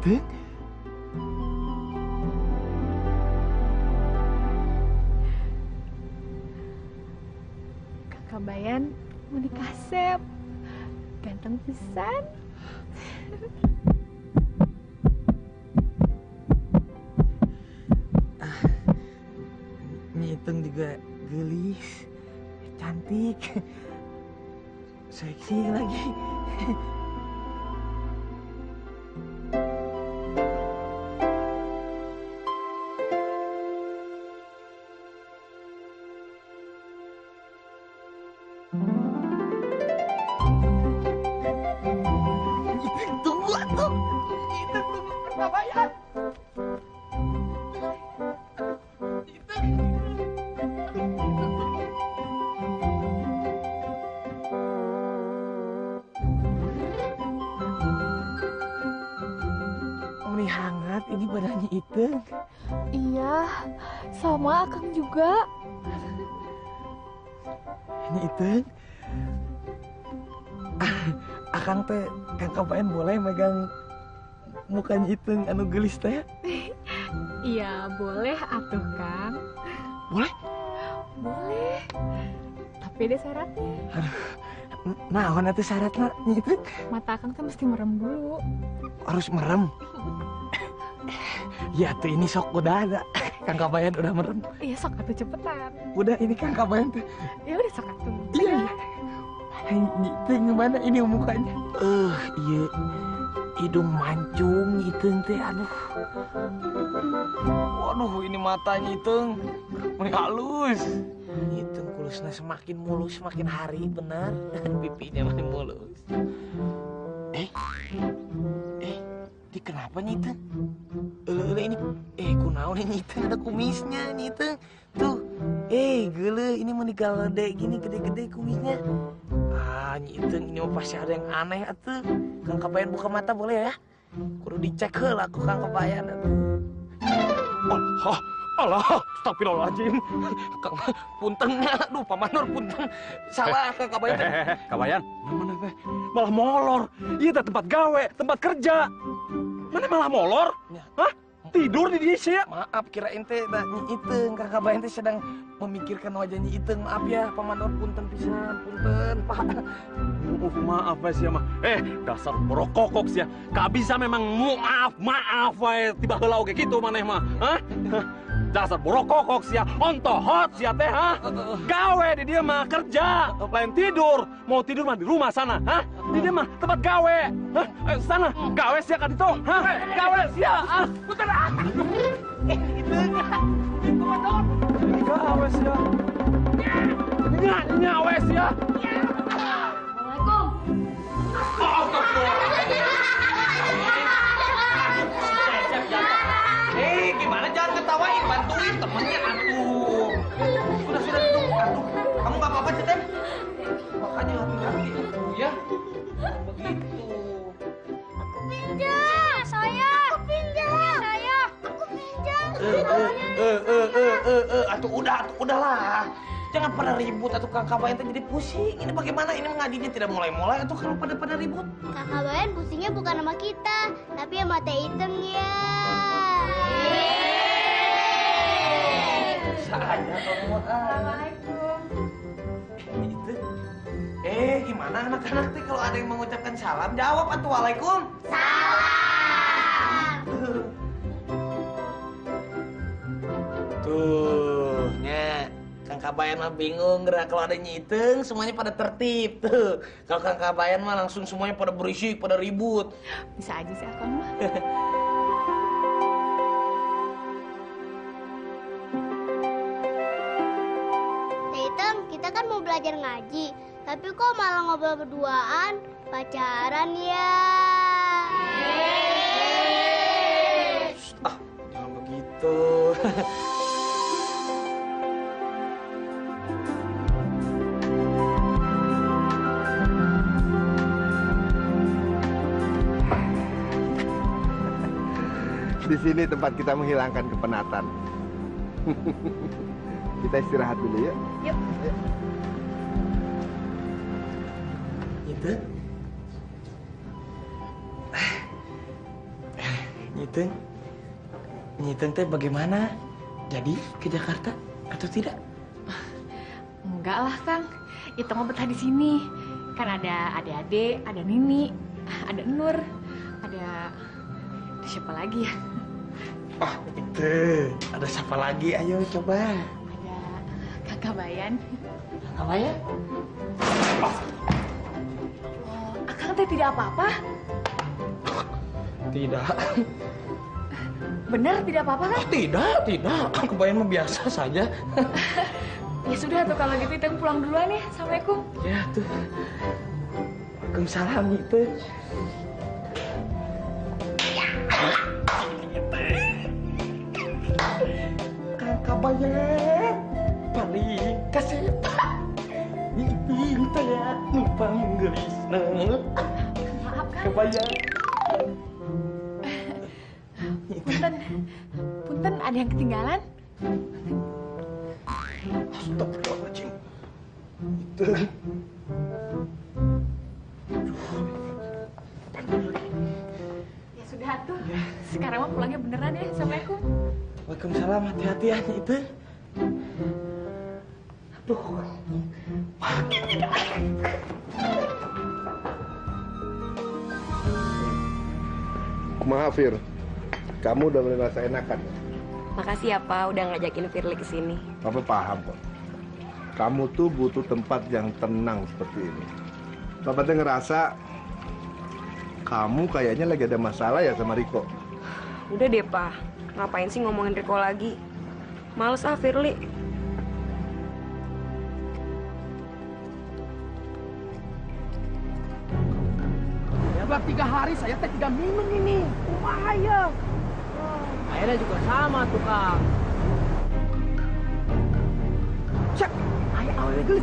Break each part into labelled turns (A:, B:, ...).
A: Itu?
B: Kakak Bayan mau dikasep. Ganteng pisan.
A: Nyitung juga gelis, cantik, seksi lagi. Tunggu atuh, kita tunggu pertamanya. Hangat ini badannya Iteng.
B: Iya, sama Akang juga.
A: Ini Iteng. Akang teh Kang Bayan boleh megang mukanya Iteng anu gelis teh?
B: Iya, boleh atuh Kang.
A: Boleh?
B: Boleh. Tapi ada syaratnya.
A: Nah, itu syaratnya Iteng.
B: Mata Akang tuh mesti merem dulu.
A: Harus merem. Ya tuh ini sok udah ada. Kang Bayan udah merem.
B: Iya sok atuh cepetan.
A: Udah ini Kang Bayan tuh.
B: Ya udah sok atuh.
A: Iya. Itu gimana ini mukanya? Iya. Hidung mancung Iteng teh, aduh. Waduh, ini matanya Iteng. Mulai halus. Iteng kulusnya semakin mulus, semakin hari benar. Pipinya makin mulus. Ini kenapa Iteng? Ini, kunaon ini Iteng, ada kumisnya nih Iteng. Tuh, gele, ini mau digede gini, gede-gede kumisnya. Iteng, ini pasti ada yang aneh atuh. Kang Bayan buka mata boleh ya? Kudu dicek heula ku Kang Bayan atuh. Allah, astagfirullahaladzim. Kang, puntennya, aduh Pak Manur punten. Salah Kang Bayan.
C: Kang Bayan, mana teh? Malah molor. Iya teh tempat gawe, tempat kerja. Mana malah molor? Hah? Tidur di dia?
A: Maaf, kirain teh Iteng. Kang Bayan teh sedang memikirkan wajahnya Iteng. Maaf ya, Pak Manur punten pisan, punten, Pak.
C: Maaf ya mah. Dasar borokokok sih ya. Gak bisa memang maaf wae tiba heula oge kitu maneh mah. Hah? Dasar borokokok sih ya. Ontohot sih ya teh, ha? Gawe di dia mah kerja, lain tidur. Mau tidur mah di rumah sana, ha? Di dia mah tempat gawe. Hah? Sana gawe sih kan itu. Hah? Gawe sih ya. Putar.
A: Iteng.
C: Gawe sih ya. Nyawe sih ya.
A: Gimana jangan ketawain, bantuin temennya atuh. Sudah duduk atuh. Kamu nggak apa-apa sih Tem? Makanya hati-hati atuh ya. Begitu.
D: Aku pinjam, saya. Aku pinjam, saya. Aku pinjam.
A: Atuh udahlah. Jangan pada ribut atau Kang Bayan jadi pusing. Ini bagaimana ini ngajinya tidak mulai-mulai atau kalau pada ribut?
D: Kakak Bayan pusingnya bukan sama kita, tapi sama Teh Iteng ya.
A: Saya Assalamualaikum. Itu. Gimana anak-anak teh kalau ada yang mengucapkan salam jawab atuh waalaikum.
D: Salam.
A: Tuh, nya. Kang Bayan mah bingung gerak kalau ada Iteng semuanya pada tertib tuh. Kalau Kang Bayan mah langsung semuanya pada berisik, pada ribut.
B: Bisa aja sih Akang mah.
D: Teh Iteng, kita kan mau belajar ngaji, tapi kok malah ngobrol berduaan, pacaran ya.
A: Jangan begitu.
E: Di sini tempat kita menghilangkan kepenatan. Kita istirahat dulu ya.
B: Yuk.
A: Itu. Nyiteng. Nyiteng teh bagaimana? Jadi ke Jakarta atau tidak?
B: Enggak lah, Kang. Itu mau betah di sini. Kan ada adik-adik, ada Nini, ada Nur, ada siapa lagi ya?
A: Oh, itu. Ada siapa lagi? Ayo coba.
B: Ada Kakak Bayan.
A: Apa ya?
B: Oh, Akang teh tidak apa-apa?
A: Tidak.
B: Benar tidak apa-apa kan?
A: Tidak. Kebayang mah biasa saja.
B: Ya sudah tuh kalau gitu Iteng pulang duluan ya. Assalamualaikum.
A: Ya tuh. Waalaikumsalam itu. Kakak bayar paling kaseta. Itu ya numpang gelisna.
B: Maaf kan?
A: Kebayang.
B: Punten ada yang ketinggalan?
A: Astagfirullahaladzim. Itu.
B: Ya sudah tuh. Sekarang mah pulangnya beneran ya. Assalamualaikum.
A: Waalaikumsalam, hati-hati ya itu. Aduh.
E: Maaf, Fir. Kamu udah mulai merasa enakan.
F: Makasih ya Pak udah ngajakin Firly ke sini.
E: Papa paham kok. Kamu tuh butuh tempat yang tenang seperti ini. Papa tuh ngerasa kamu kayaknya lagi ada masalah ya sama Riko.
F: Udah deh Pak, ngapain sih ngomongin Riko lagi? Males ah Firly.
G: Ya Bang, 3 hari saya teh 3 minum ini. Bahaya. Airnya juga sama tuh Kang. Cek, air awalnya gelis.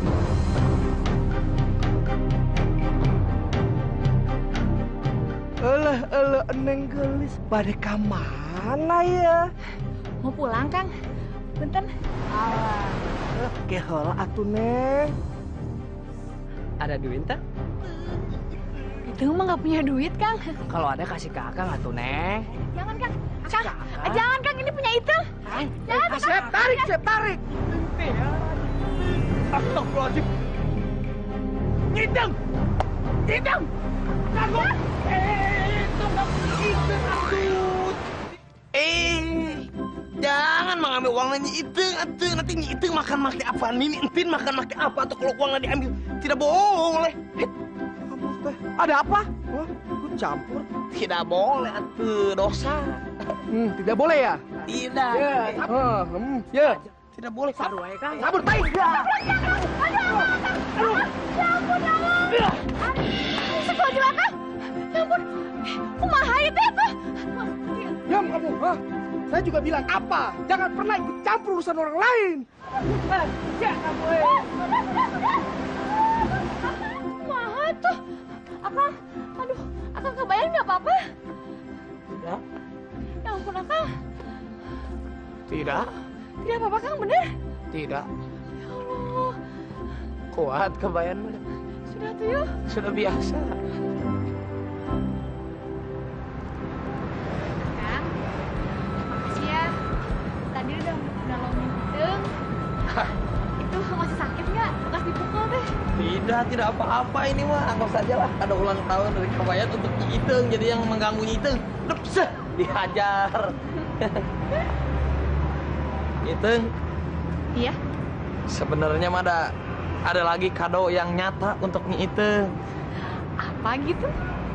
A: Elah, Neng gelis. Pada kamana ya?
B: Mau pulang Kang? Punten.
A: Kehola atuh Neng.
G: Ada duit tak?
B: Itu mah nggak punya duit Kang.
G: Kalau ada kasih ke Akang atuh, Neng.
B: Jangan Kang. Jangan Kang, ini punya Iteng. Jangan.
A: Siap tarik. Astagfirullahaladzim. Ngideng. Aku. Jangan mengambil uangnya Nyi Iteng atuh. Nanti Nyi Iteng makan make apa? Nini entin makan make apa? Atau kalau uangnya diambil tidak boleh.
G: Ada apa? Ikut campur.
A: Tidak boleh atuh, dosa.
G: Tidak boleh ya?
A: Tidak.
G: Ya.
A: Tidak boleh.
G: Sabar wae Kang.
A: Sabar, tai.
B: Sekolah jelaka. Ya ampun. Kumaha itu tuh?
G: Diam kamu, hah? Saya juga bilang apa? Jangan pernah ikut campur urusan orang lain. Ya kamu.
B: Kumaha tuh? Akang, aduh, Akang kebayang nggak apa-apa?
A: Tidak.
B: Ya ampun Akang.
A: Tidak.
B: Tidak apa-apa Kang, bener?
A: Tidak.
B: Ya Allah.
A: Kuat kebayang.
B: Sudah tuh yuk.
A: Sudah biasa.
B: Kang, makasih ya. Tadi udah nolongin Iteng. Itu masih sakit nggak? Bekas dipukul deh.
A: Tidak apa-apa ini mah. Anggap saja lah ada ulang tahun dari Kabayat untuk Nyi Iteng. Jadi yang mengganggu Nyi Iteng, depseh, dihajar. Iteng,
B: Iya.
A: sebenarnya mah ada lagi kado yang nyata untuk Nyi Iteng.
B: Apa gitu?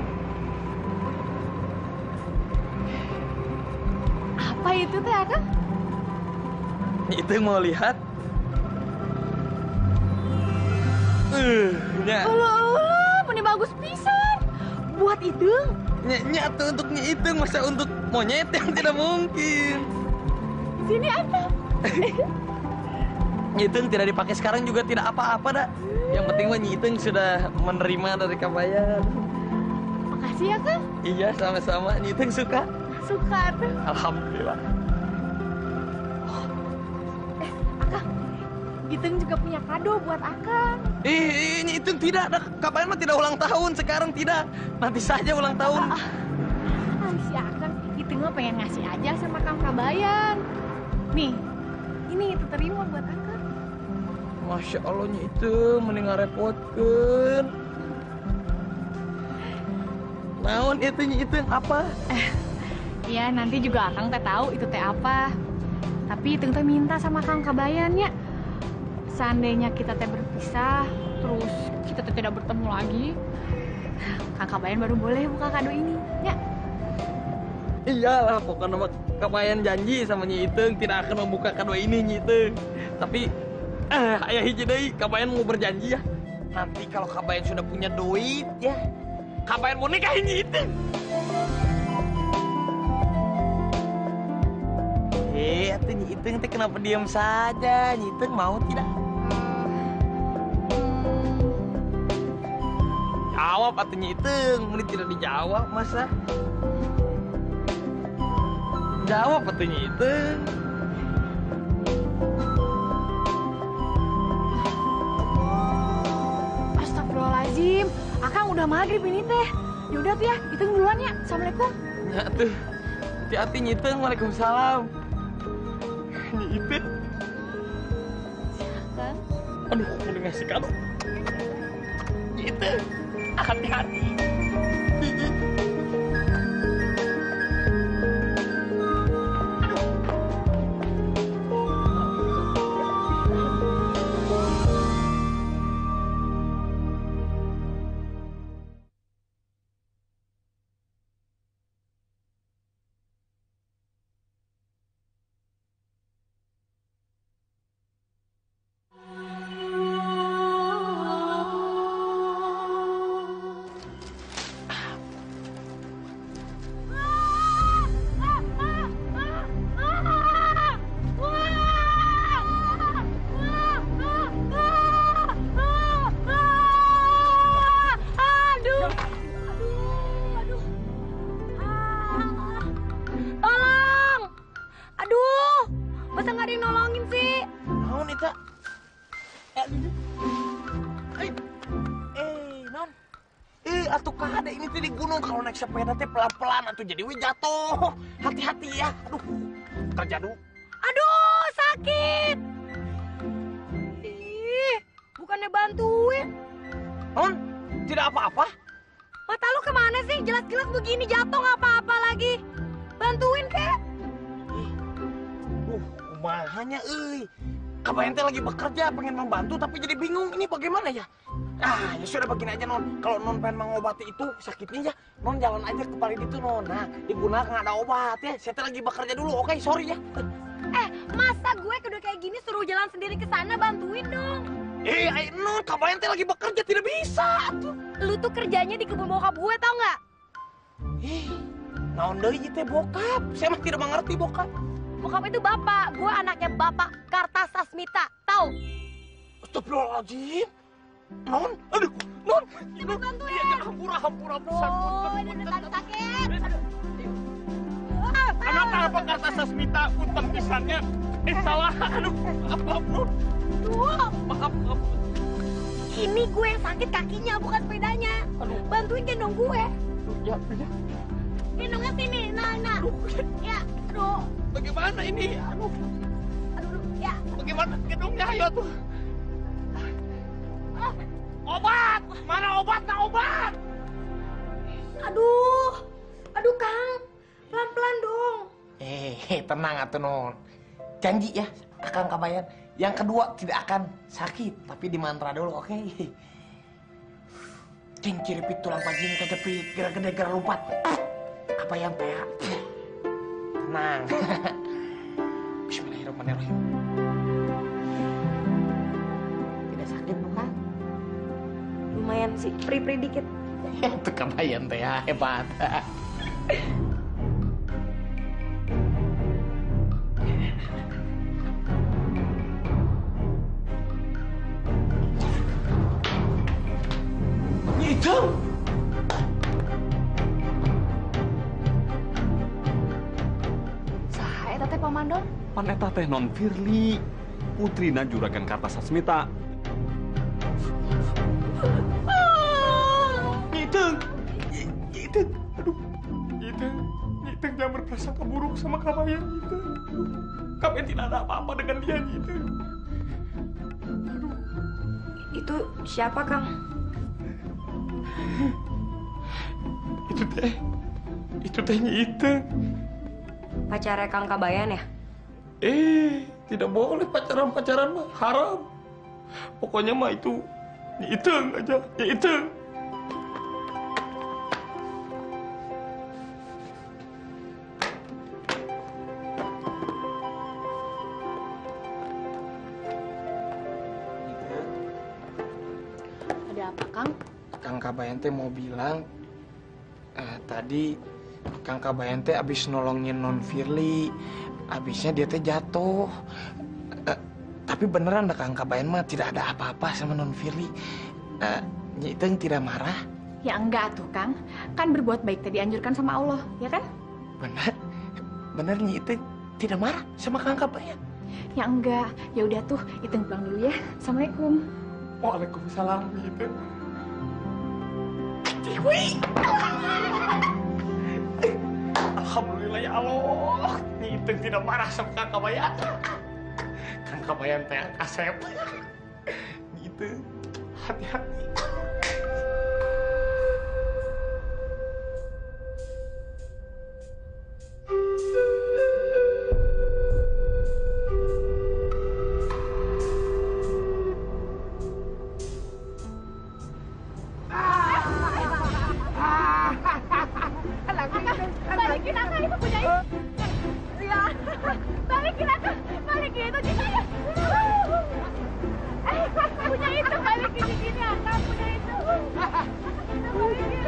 B: Apa itu teh Akang?
A: Nyi Iteng mau lihat? Nya.
B: Allah, ini bagus pisan. Buat Iteng.
A: Nyata untuk Nyi Iteng, masa untuk monyet yang tidak mungkin.
B: Sini Akang.
A: Nyi Iteng tidak dipakai sekarang juga tidak apa-apa dah. Yang penting mah Nyi Iteng sudah menerima dari Kabayat.
B: Makasih ya Kang.
A: Iya, sama-sama. Nyi Iteng suka?
B: Suka tuh.
A: Alhamdulillah.
B: Akang, Iteng juga punya kado buat Akang.
A: Nyi Iteng tidak. Kabayat mah tidak ulang tahun sekarang, tidak. Nanti saja ulang tahun.
B: Si Akang, Itu mah pengen ngasih aja sama Kang Kabayan. Nih, ini itu terima buat Akang.
A: Masya Allah Nyi Iteng, mending ngarepotkeun. Naon itu Nyi Iteng apa?
B: Iya, nanti juga Akang teh tahu itu teh apa. Tapi Iteng teh minta sama Kang Kabayan ya. Seandainya kita teh berpisah, terus kita teh tidak bertemu lagi, Kang Kabayan baru boleh buka kado ini, ya.
A: Iyalah, pokoknya mah Kabayan janji sama Nyi Iteng tidak akan membuka kado ini Nyi Iteng. Tapi aya hiji deui, Kabayan mau berjanji ya. Nanti kalau Kabayan sudah punya duit ya, Kabayan mau nikahin Nyi Iteng. Atuh Nyi Iteng teh kenapa diam saja? Nyi Iteng mau tidak? Jawab atuh Nyi Iteng, mending tidak dijawab masa? Jawab atuh Nyi Iteng.
B: Astagfirullahaladzim, Akang udah maghrib ini teh. Yaudah tuh ya, Iteng duluan ya. Assalamualaikum.
A: Ya tuh, hati-hati Nyi Iteng. Waalaikumsalam. Nyi Iteng.
B: Silakan.
A: Aduh, udah ngasih kado. Nyi Iteng, hati-hati. Atuh kada ini tuh di gunung kalau naik sepeda teh pelan-pelan atuh jadi we jatuh. Hati-hati ya. Aduh. Kerja dulu.
F: Aduh, sakit. Ih, bukannya bantuin.
A: Non, tidak apa-apa.
F: Mata lu kemana sih? Jelas-jelas begini jatuh nggak apa-apa lagi. Bantuin kek.
A: Kumahanya euy. Kabayan teh lagi bekerja pengen membantu tapi jadi bingung ini bagaimana ya? Ah, ya sudah begini aja Non. Kalau Non pengen mengobati itu sakitnya ya, Non jalan aja ke Parit itu Non. Nah, digunakan nggak ada obat ya. Saya teh lagi bekerja dulu. Oke, sorry ya.
F: Masa gue udah kayak gini suruh jalan sendiri ke sana, bantuin dong.
A: Non, Kabayan teh lagi bekerja tidak bisa tuh.
F: Lu tuh kerjanya di kebun bokap gue, tau nggak?
A: Naon deui teh bokap? Saya mah tidak mengerti bokap.
F: Bokap itu bapak, gue anaknya bapak Kartasasmita, tahu?
A: Astagfirullahaladzim. Non, aduh, Non.
F: Coba bantuin.
A: Ya, hampura.
F: Oh, ini sakit.
C: Kenapa Kartasasmita punten pisannya? Salah. Aduh, maaf, Non. Maaf.
F: Ini gue yang sakit kakinya, bukan sepedanya. Bantuin gendong gue.
A: Ya.
F: Gendongnya sini, nah. Ya, aduh.
C: Bagaimana ini?
F: Aduh, ya.
C: Bagaimana gedungnya? Ayo tuh. Obat! Mana obatnya obat?
F: Aduh Kang. Pelan-pelan dong.
A: Tenang atuh Non. Janji ya, Akang Kabayan. Yang kedua tidak akan sakit, tapi dimantra dulu, oke? Cing ciripit tulang pajing kejepit, gede gara lompat. Kabayan teh. Tenang. Bismillahirrahmanirrahim. Tidak sakit bukan?
F: Lumayan sih, pri-pri dikit.
A: Itu Kabayan teh hebat. Iteng.
B: Saha eta teh Pamandor?
C: Pan eta teh Non Firly, putrina Juragan Kartasasmita.
A: Iteng. Aduh. Iteng. Nyiteng jangan berprasangka buruk sama Kabayan Nyiteng. Kabayan tidak ada apa-apa dengan dia Nyiteng.
F: Itu siapa, Kang?
A: Itu teh Nyiteng.
F: Pacarnya Kang Kabayan ya?
A: Tidak boleh pacaran mah haram. Pokoknya mah itu Nyiteng aja, Nyiteng.
B: Ada apa, Kang?
A: Kang Kabayan teh mau bilang, tadi Kang Kabayan teh abis nolongin Non Firly, abisnya dia teh jatuh. Tapi beneran dah Kang Kabayan mah tidak ada apa-apa sama Non Firly. Nyiteng tidak marah?
B: Ya enggak tuh, Kang. Kan berbuat baik tadi dianjurkan sama Allah, ya kan?
A: Bener Nyiteng tidak marah sama Kang Kabayan?
B: Ya enggak. Ya udah tuh, Iteng pulang dulu ya. Assalamualaikum.
A: Waalaikumsalam Nyiteng. Alhamdulillah ya Allah, Nyiteng tidak marah sama Kang Kabayan. Kang Kabayan teh Asep. Nyiteng, hati-hati.
F: Balikin Akang, itu punya itu. Ya, balikin Akang, balikin itu di saya. Punya itu, balikin di sini Akang, punya itu. Balikin.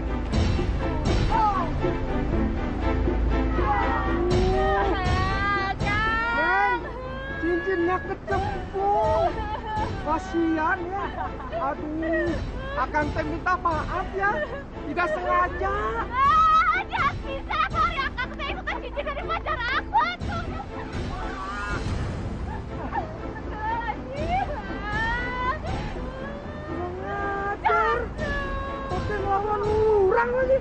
G: Neng, cincinnya kecemplung. Kasihan ya. Aduh, Akang teh minta maaf ya. Tidak sengaja.
F: Dia bisa, sorry Akang, saya itu kan cincin dari pacar aku.
G: Ngajar. Pakai ngelawan orang lagi.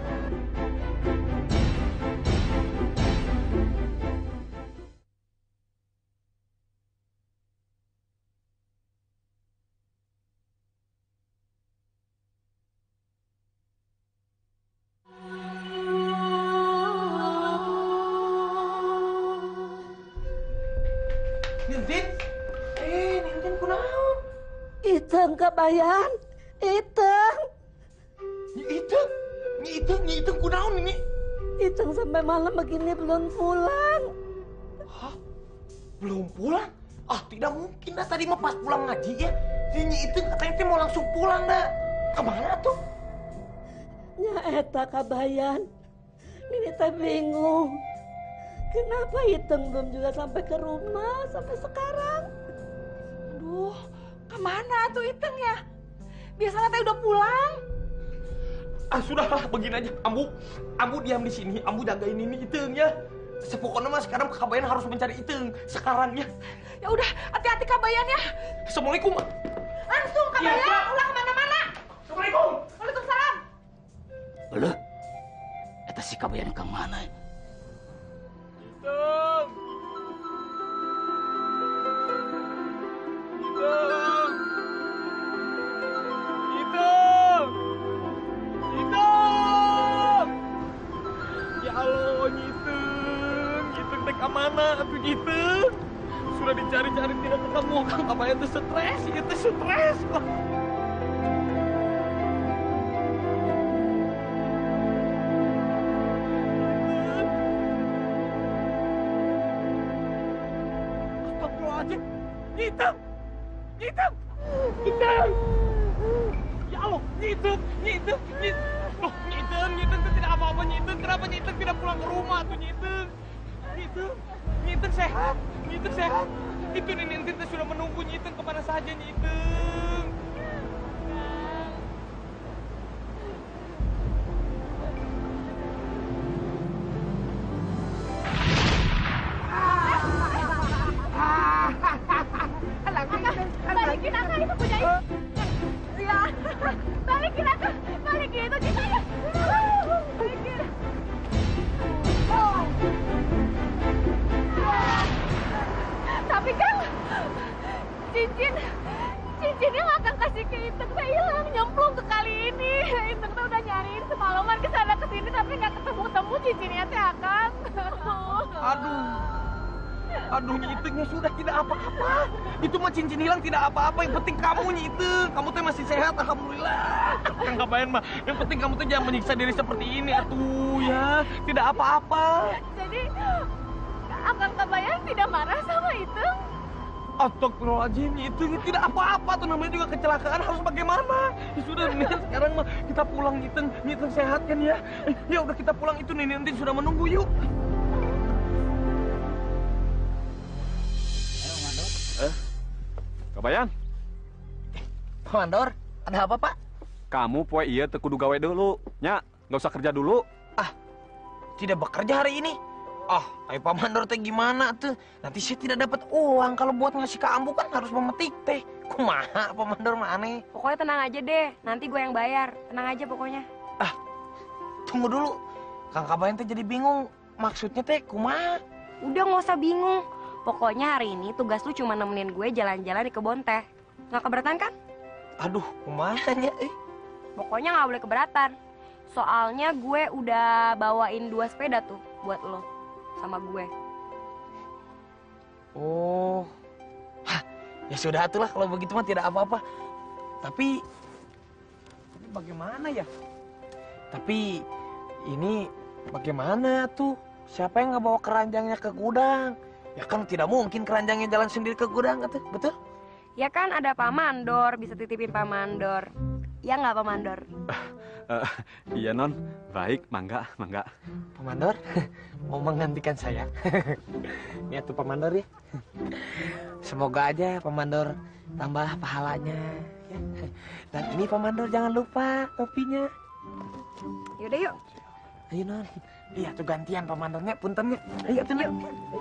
A: Nintin? Nintin kunaon?
H: Iteng Kabayan, Iteng.
A: Nyiteng kunaon ini?
H: Iteng sampai malam begini belum pulang.
A: Hah? Belum pulang? Tidak mungkin dah, tadi mah pas pulang ngaji ya. Nyiteng katanya teh mau langsung pulang dah. Kemana tuh?
H: Nya eta Kabayan. Ini teh bingung. Kenapa Iteng belum juga sampai ke rumah sampai sekarang?
F: Aduh, kemana tuh Iteng ya? Biasanya teh udah pulang.
A: Sudahlah, begini aja. Ambu diam di sini. Ambu jagain ini Iteng ya. Sepokoknya mah sekarang Kabayan harus mencari Iteng sekarang ya.
F: Ya udah, hati-hati Kabayan ya.
A: Assalamualaikum.
F: Langsung Kabayan,
A: Iya.
F: ulah kemana-mana.
A: Assalamualaikum.
F: Waalaikumsalam.
I: Alah, eta si Kabayan kang mana?
A: Iteng. Ya Allah, Nyiteng teh kemana atuh Nyiteng? Sudah dicari-cari tidak ketemu. Kang Kabayan teh stres, itu stres. Astagfirullahaladzim. Nyiteng! Ya Allah, Nyiteng Loh, Nyiteng tuh tidak apa-apa, Nyiteng. Kenapa Nyiteng tidak pulang ke rumah tuh, Nyiteng? Nyiteng sehat. Itu Nintin tuh sudah menunggu Nyiteng kemana saja, Nyiteng.
F: Balikin Akang, itu punya itu. Ya, balikin Akang, balikin itu di saya. Balikin.
B: tapi nggak ketemu-temu cincinnya teh Akang.
A: Aduh, Nyi Itengnya sudah tidak apa-apa. Itu mah cincin hilang tidak apa-apa. Yang penting kamu, Nyi Iteng. Kamu teh masih sehat, alhamdulillah. Kang Kabayan mah, yang penting kamu teh jangan menyiksa diri seperti ini, atuh ya. Tidak apa-apa.
B: Jadi Akang Kabayan tidak marah sama Iteng?
A: Astagfirullahaladzim, Nyi Iteng. Tidak apa-apa tuh, namanya juga kecelakaan, harus bagaimana? Ya sudah, nih sekarang mah kita pulang, Nyi Iteng. Nyi Iteng sehat kan ya? Ya udah kita pulang, itu Nini nanti sudah menunggu, yuk.
C: Kabayan,
A: Pak Mandor, ada apa, Pak?
C: kamu poe iya teu kudu gawe dulu. Nya, nggak usah kerja dulu.
A: Tidak bekerja hari ini? Ayo Pak Mandor teh gimana tuh? Nanti saya tidak dapat uang. Kalau buat ngasih ke Ambu kan harus memetik teh. Kumaha Pak Mandor mah aneh.
F: Pokoknya tenang aja deh, nanti gue yang bayar. Tenang aja pokoknya.
A: Tunggu dulu. Kang Kabayan teh jadi bingung. Maksudnya teh kumaha?
F: Udah nggak usah bingung. Pokoknya hari ini tugas lu cuma nemenin gue jalan-jalan di kebun teh. Nggak keberatan kan?
A: Aduh, kumahanya
F: Pokoknya nggak boleh keberatan. Soalnya gue udah bawain 2 sepeda tuh buat lo sama gue.
A: Oh. Ya sudah atulah kalau begitu mah tidak apa-apa. Tapi bagaimana ya? Tapi ini bagaimana tuh? Siapa yang nggak bawa keranjangnya ke gudang? Ya kan tidak mungkin keranjangnya jalan sendiri ke gudang, betul?
F: Ya kan ada Pak Mandor, bisa titipin Pak Mandor. Ya nggak Pak Mandor?
C: Iya non, baik, mangga.
A: Pak Mandor mau menggantikan saya. Ya tuh Pak Mandor ya. Semoga aja Pak Mandor tambah pahalanya. Ya. Dan ini Pak Mandor jangan lupa topinya.
F: Yaudah yuk.
A: Ayo non. Iya tuh gantian Pak Mandornya, puntennya. Ayo tuh yuk.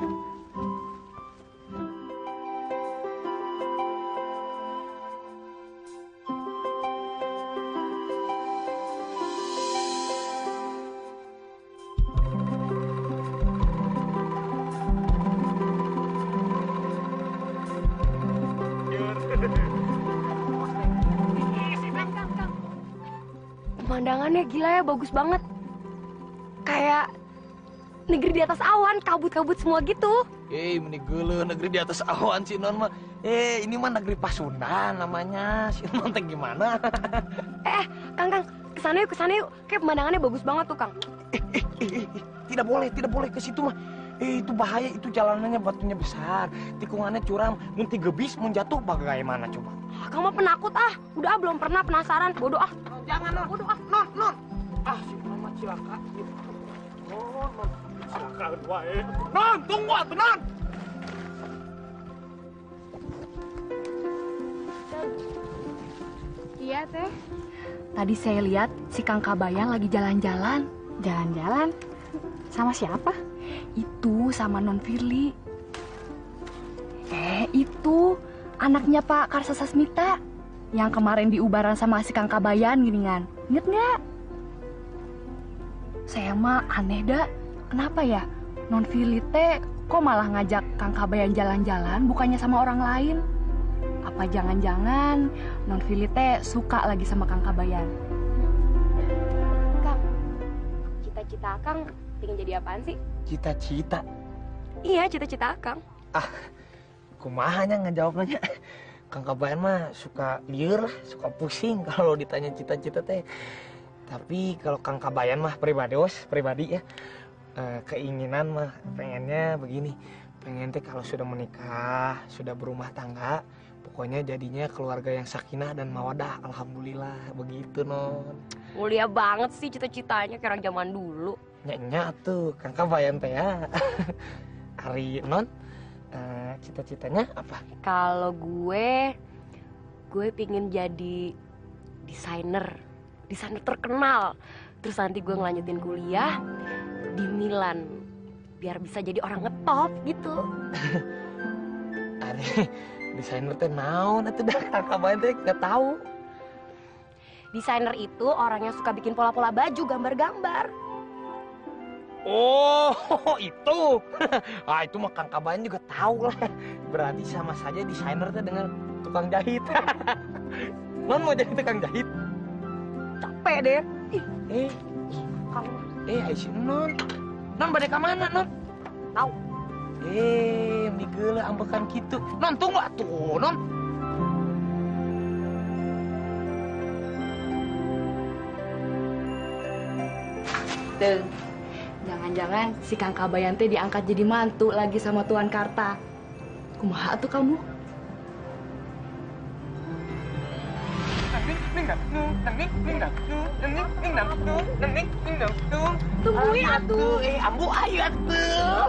F: Pemandangannya gila ya, bagus banget. Kayak negeri di atas awan, kabut-kabut semua gitu.
A: Meni geuleuh negeri di atas awan si non mah. Ini mah negeri Pasundan namanya. Si non teh gimana?
F: Kang, kesana yuk. Kayak pemandangannya bagus banget tuh, Kang.
A: Tidak boleh ke situ mah. Itu bahaya, itu jalanannya batunya besar, tikungannya curam, mun gebis mun jatuh bagaimana coba?
F: Kang mah penakut Udah belum pernah penasaran. Bodoh
A: Jangan non. Bodoh non. Si non mah cilaka. Non. Cilaka wae. Non, tunggu atuh non.
B: Iya teh. Tadi saya lihat si Kang Kabayan lagi jalan-jalan. Jalan-jalan? Sama siapa? Itu sama Non Firly. Itu anaknya Pak Karsa Sasmita yang kemarin diubaran sama si Kang Kabayan ginian. Ingat nggak? Saya mah aneh dah. Kenapa ya? Non Firly teh kok malah ngajak Kang Kabayan jalan-jalan bukannya sama orang lain? Apa jangan-jangan Non Firly teh suka lagi sama Kang Kabayan?
F: Kang, cita-cita Kang pengen jadi apaan sih?
A: Cita-cita?
F: Iya, cita-cita Kang.
A: Kumahanya ngejawabnya. Kang Kabayan mah suka liur lah, suka pusing kalau ditanya cita-cita teh. Tapi kalau Kang Kabayan mah pribadi ya. Keinginan mah pengennya begini. Pengen teh kalau sudah menikah, sudah berumah tangga, pokoknya jadinya keluarga yang sakinah dan mawadah. Alhamdulillah begitu non.
F: Mulia banget sih cita-citanya kayak orang zaman dulu.
A: Nyak tuh Kang Kabayan teh ya. Ari non, cita-citanya apa?
F: Kalau gue pingin jadi desainer terkenal. Terus nanti gue ngelanjutin kuliah di Milan biar bisa jadi orang ngetop gitu.
A: Ari desainer teh naon atuh dah Kang Kabayan teh nggak tahu.
F: Desainer itu orang yang suka bikin pola-pola baju, gambar-gambar.
A: Oh, itu. Itu mah Kang Kabayan juga tahu lah. Berarti sama saja desainer teh dengan tukang jahit. Non mau jadi tukang jahit?
F: Capek deh.
A: Eh,
F: Kang
A: Aisyah non. Non bade ka mana, non?
F: Tahu.
A: Migela ambekan gitu. Non tunggu atuh, non.
F: Tuh, jangan-jangan si Kang Kabayan teh diangkat jadi mantu lagi sama Tuan Karta. Kumaha tuh kamu?
A: Tungguin atuh. Ambu ayo atuh.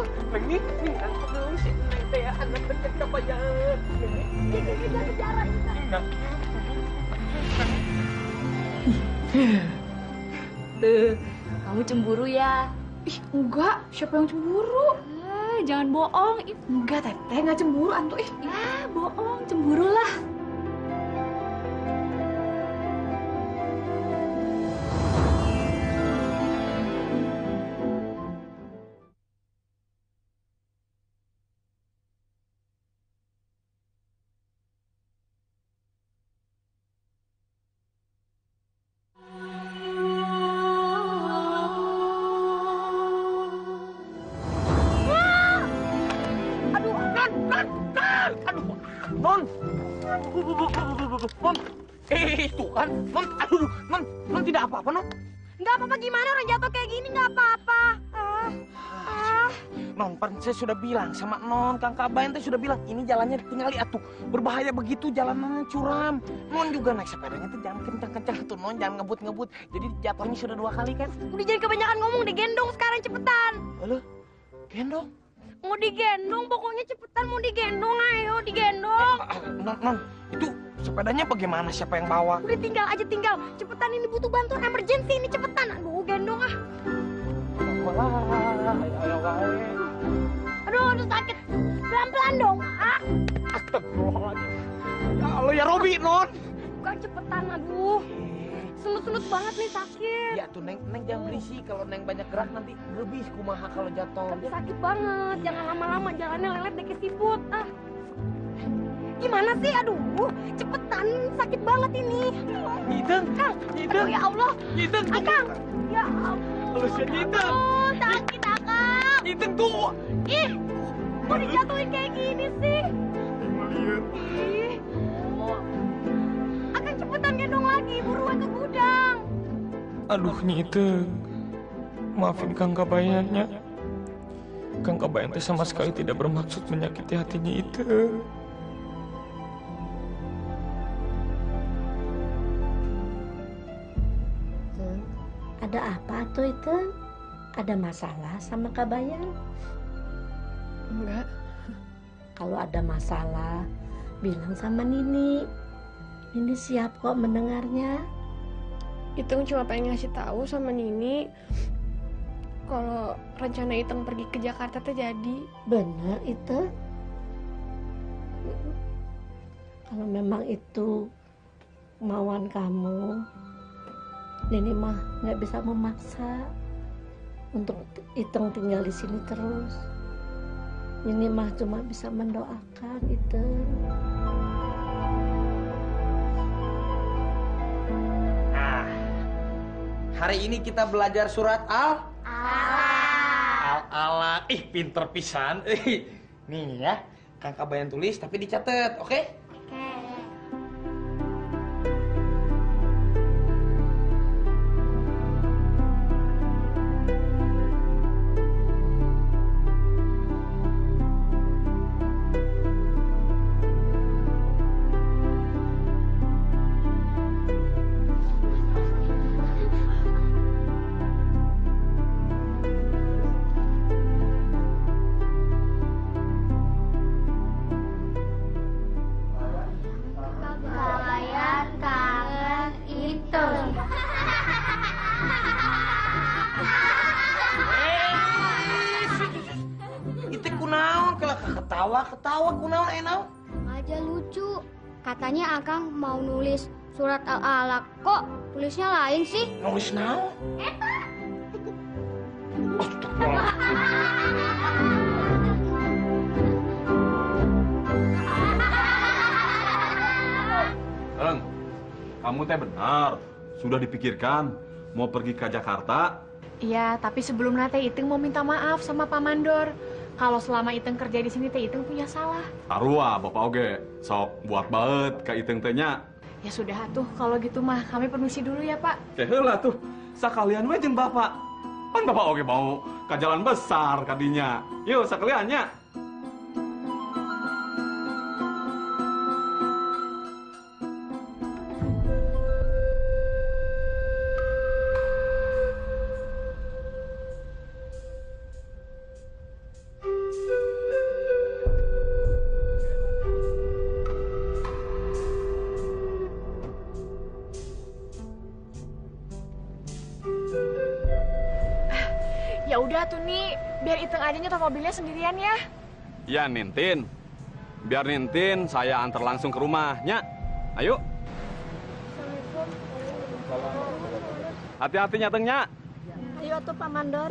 F: Tuh, kamu cemburu ya?
B: Ih, enggak. Siapa yang cemburu? Jangan bohong. Ih, enggak, Teteh. Enggak cemburu, Antu. Bohong. Cemburu lah.
A: Non, itu kan, non, aduh, non tidak apa-apa, non.
F: Nggak apa-apa gimana orang jatuh kayak gini nggak apa-apa.
A: Non, saya sudah bilang sama non, Kang Kabayan sudah bilang ini jalannya tinggali atuh, berbahaya begitu jalanannya curam. Non juga naik sepedanya tuh jangan kencang-kencang tuh, non, jangan ngebut-ngebut. Jadi jatuhnya sudah 2 kali kan.
F: Udah jangan kebanyakan ngomong, digendong sekarang cepetan.
A: Halo, gendong.
F: Mau digendong, pokoknya cepetan mau digendong, ayo digendong.
A: Non, itu sepedanya bagaimana? Siapa yang bawa?
F: Udah tinggal aja tinggal. Cepetan ini butuh bantuan emergency ini cepetan. Aduh gendong ah. Aduh sakit. Pelan-pelan dong.
A: Astagfirullahaladzim. Ya Allah ya Robi, non.
F: Bukan cepetan aduh. Sunut-sunut banget nih sakit.
A: Ya tuh Neng jangan berisik. Kalau Neng banyak gerak nanti lebih kumaha kalau jatuh.
F: Tapi sakit banget. Jangan lama-lama jalannya lelet deh ke siput. Gimana sih? Aduh, cepetan. Sakit banget ini.
A: Nyiteng.
F: Aduh ya Allah.
A: Nyiteng.
F: Akang. Ya ampun.
A: Kalau si Nyiteng.
F: Sakit Akang.
A: Nyiteng tuh.
F: Ih, kok dijatuhin kayak gini sih? Ih. Akang cepetan gendong lagi. Buruan ke gudang.
A: Aduh Nyiteng. Maafin Kang Kabayannya. Kang Kabayan sama sekali tidak bermaksud menyakiti hatinya itu.
H: Ada apa tuh itu? Ada masalah sama Kabayan?
B: Enggak.
H: Kalau ada masalah, bilang sama Nini. Nini siap kok mendengarnya.
J: Iteng cuma pengen ngasih tahu sama Nini kalau rencana Iteng pergi ke Jakarta teh jadi.
H: Bener itu. Kalau memang itu kemauan kamu, Nini mah nggak bisa memaksa untuk Iteng tinggal di sini terus. Nini mah cuma bisa mendoakan Iteng.
A: Nah, hari ini kita belajar surat Al-Alaq. Ih, pinter pisan. Nih ya, Kang Kabayan tulis tapi dicatat, oke?
D: Kabayan kangen Iteng.
A: Itu kunaon kalau ketawa kunaon enaon?
D: Aja lucu. Katanya Akang mau nulis surat Al-Alaq. Kok tulisnya lain sih?
A: Nulis naon?
C: Kamu teh benar. Sudah dipikirkan mau pergi ke Jakarta?
B: Iya, tapi sebelum nate Iteng mau minta maaf sama Pak Mandor. Kalau selama Iteng kerja di sini teh Iteng punya salah.
C: Arua bapak oge sok buat baet ka Iteng teh nya.
B: Ya sudah atuh, kalau gitu mah kami permisi dulu ya Pak.
C: Heula tuh, sakalian we jeung bapak. Pan bapak oge mau ka jalan besar kadinya. Yuk sakalian nya.
B: Ya udah tuh nih, biar Iteng aja nyetor mobilnya sendirian ya.
C: Ya Nintin. Biar Nintin saya antar langsung ke rumahnya. Ayo. Hati-hati nyatengnya.
H: Ayo tuh Pak Mandor.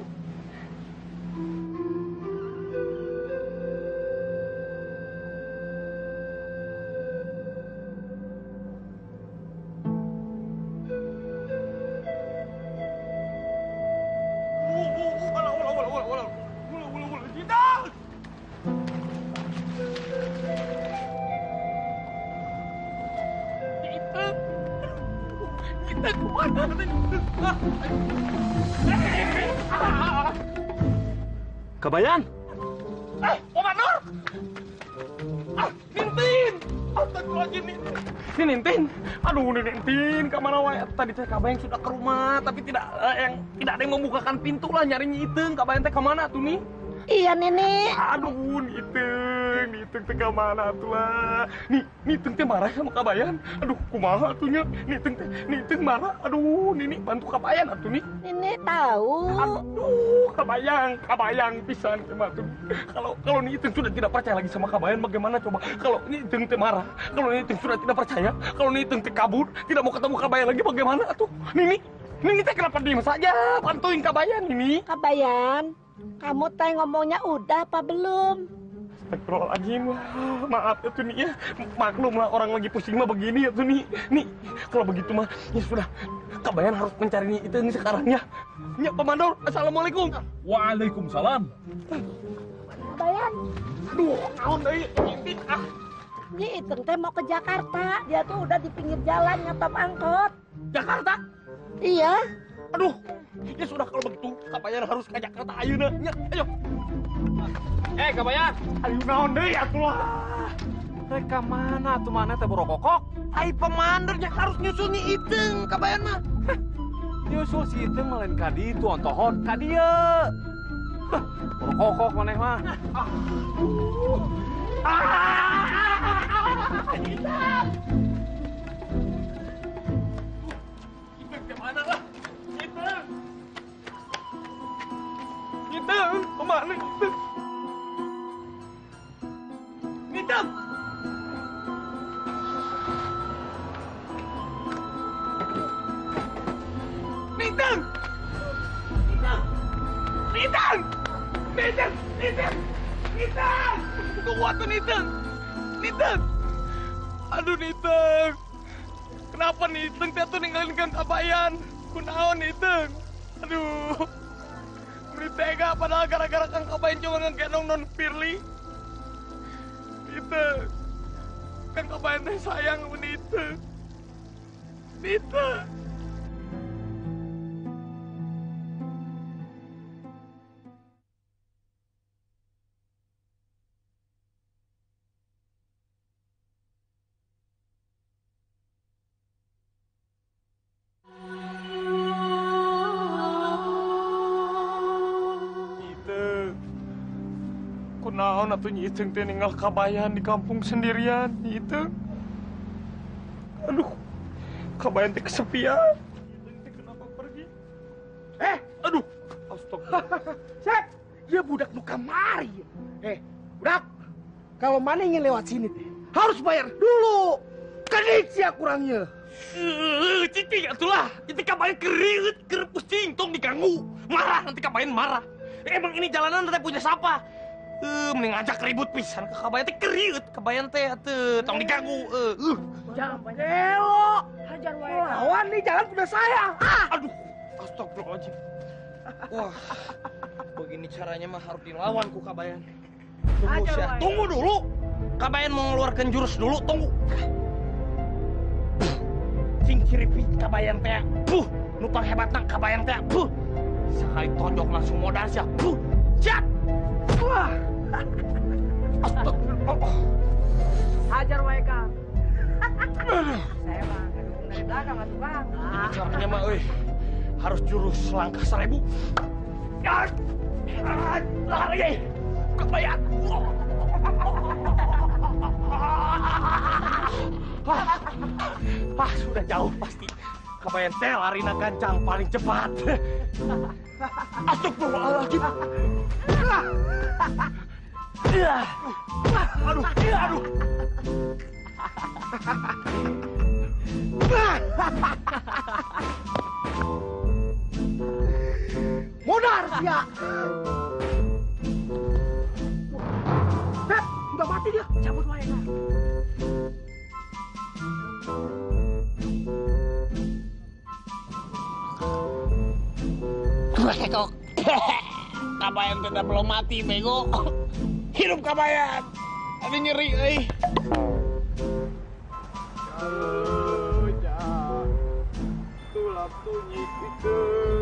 C: Kabayan? Pak Mandor! Nintin! Astagfirullahaladzim, Nintin! Ini Nintin! Aduh, ini Nintin! Kemana wae? Tadi teh Kabayan sudah ke rumah, tapi tidak ada yang membukakan pintu lah nyarinya Iteng. Kabayan teh kemana tuh nih?
H: Iya Nenek.
C: Aduh, Niteng teh kemana tuh lah? Niteng teh marah sama Kabayan. Aduh, kumaha atunya? Niteng marah. Aduh, Nini bantu Kabayan atuh nih.
H: Nenek tahu.
C: Aduh, Kabayang pisan mah tuh. Kalau Niteng sudah tidak percaya lagi sama Kabayan, bagaimana coba? Kalau Niteng teh marah, kalau Niteng sudah tidak percaya, kalau Niteng teh kabur, tidak mau ketemu Kabayan lagi, bagaimana atuh? Nini teh kenapa diem saja? Bantuin Kabayan ini.
H: Kabayan, kamu teh ngomongnya udah apa belum?
C: Astagfirullahaladzim, maaf ya tuh nih ya. Maklum lah orang lagi pusing mah begini ya tuh nih. Nih, kalau begitu mah ya sudah. Kabayan harus mencari nih itu nih sekarang ya. Ya Pak Mandor, Assalamualaikum.
I: Waalaikumsalam.
H: Kabayan,
C: Aduh, naon deui?
H: ini Iteng teh mau ke Jakarta. Dia tuh udah di pinggir jalan nyetop angkot.
C: Jakarta?
H: Iya.
C: Aduh, ya sudah kalau begitu Kabayan harus ke Jakarta ayeuna. Ya, ayo. Kabayan, ayo naon deui atuh lah. Reka mana tuh mana teh borokokok?
A: Ai Pak Mandor yang harus nyusul nih Iteng, Kabayan mah.
C: Nyusul si Iteng mah lain ka ditu ontohon ka dieu. Borokokok maneh mah. Iteng kemana lah? Iteng, kemana Iteng? Iteng! Niteng! Tunggu atuh Niteng! Aduh Niteng! Kenapa Niteng tuh ninggalin Kang Kabayan? Kunaon Niteng? Aduh! Beri tega padahal gara-gara Kang Kabayan cuma ngegendong non Firly. Niteng! Kang Kabayan teh sayang sama Niteng. Kunaon atuh Nyi Iteng teh ninggal Kabayan di kampung sendirian, Nyi Iteng. Aduh, Kabayan teh kesepian. Nyi Iteng kenapa pergi? Aduh, astagfirullah.
G: Sek, dia budak nu kamari. Budak, kalau mana ingin lewat sini teh, harus bayar dulu. Kedit sia kurangnya.
C: Cici atulah, itu Kabayan keriut, pusing, tong diganggu. Marah, nanti Kabayan marah. Emang ini jalanan teh punya siapa? Mending ngajak ribut pisan ke Kabayan teh keriut. Kabayan teh atuh tong diganggu.
G: Jangan banyak elo. Hajar wae. Lawan nih jalan punya saya.
C: Aduh, astagfirullahaladzim.
A: Wah, begini caranya mah harus dilawan ku Kabayan. Tunggu Syah, tunggu dulu. Kabayan mau ngeluarkan jurus dulu, tunggu. Cing ciripi Kabayan teh. Nupang hebatna Kabayan teh. Sekali tonjok langsung modal Syah. Jat. Wah. Astagfirullah.
K: Hajar wae Kang. Saya mah ngedukung dari belakang atuh Kang.
A: Caranya mah harus jurus langkah 1000. Lari. Kabayan. Sudah jauh pasti. Kabayan teh larina kancang paling cepat. Astagfirullahaladzim. Aduh.
G: Modar dia. Udah mati dia. Cabut wae Kang.
A: Kok Kabayan tidak belum mati, bego. Hidup Kabayan. Ada nyeri,
G: Tulap tunyi itu.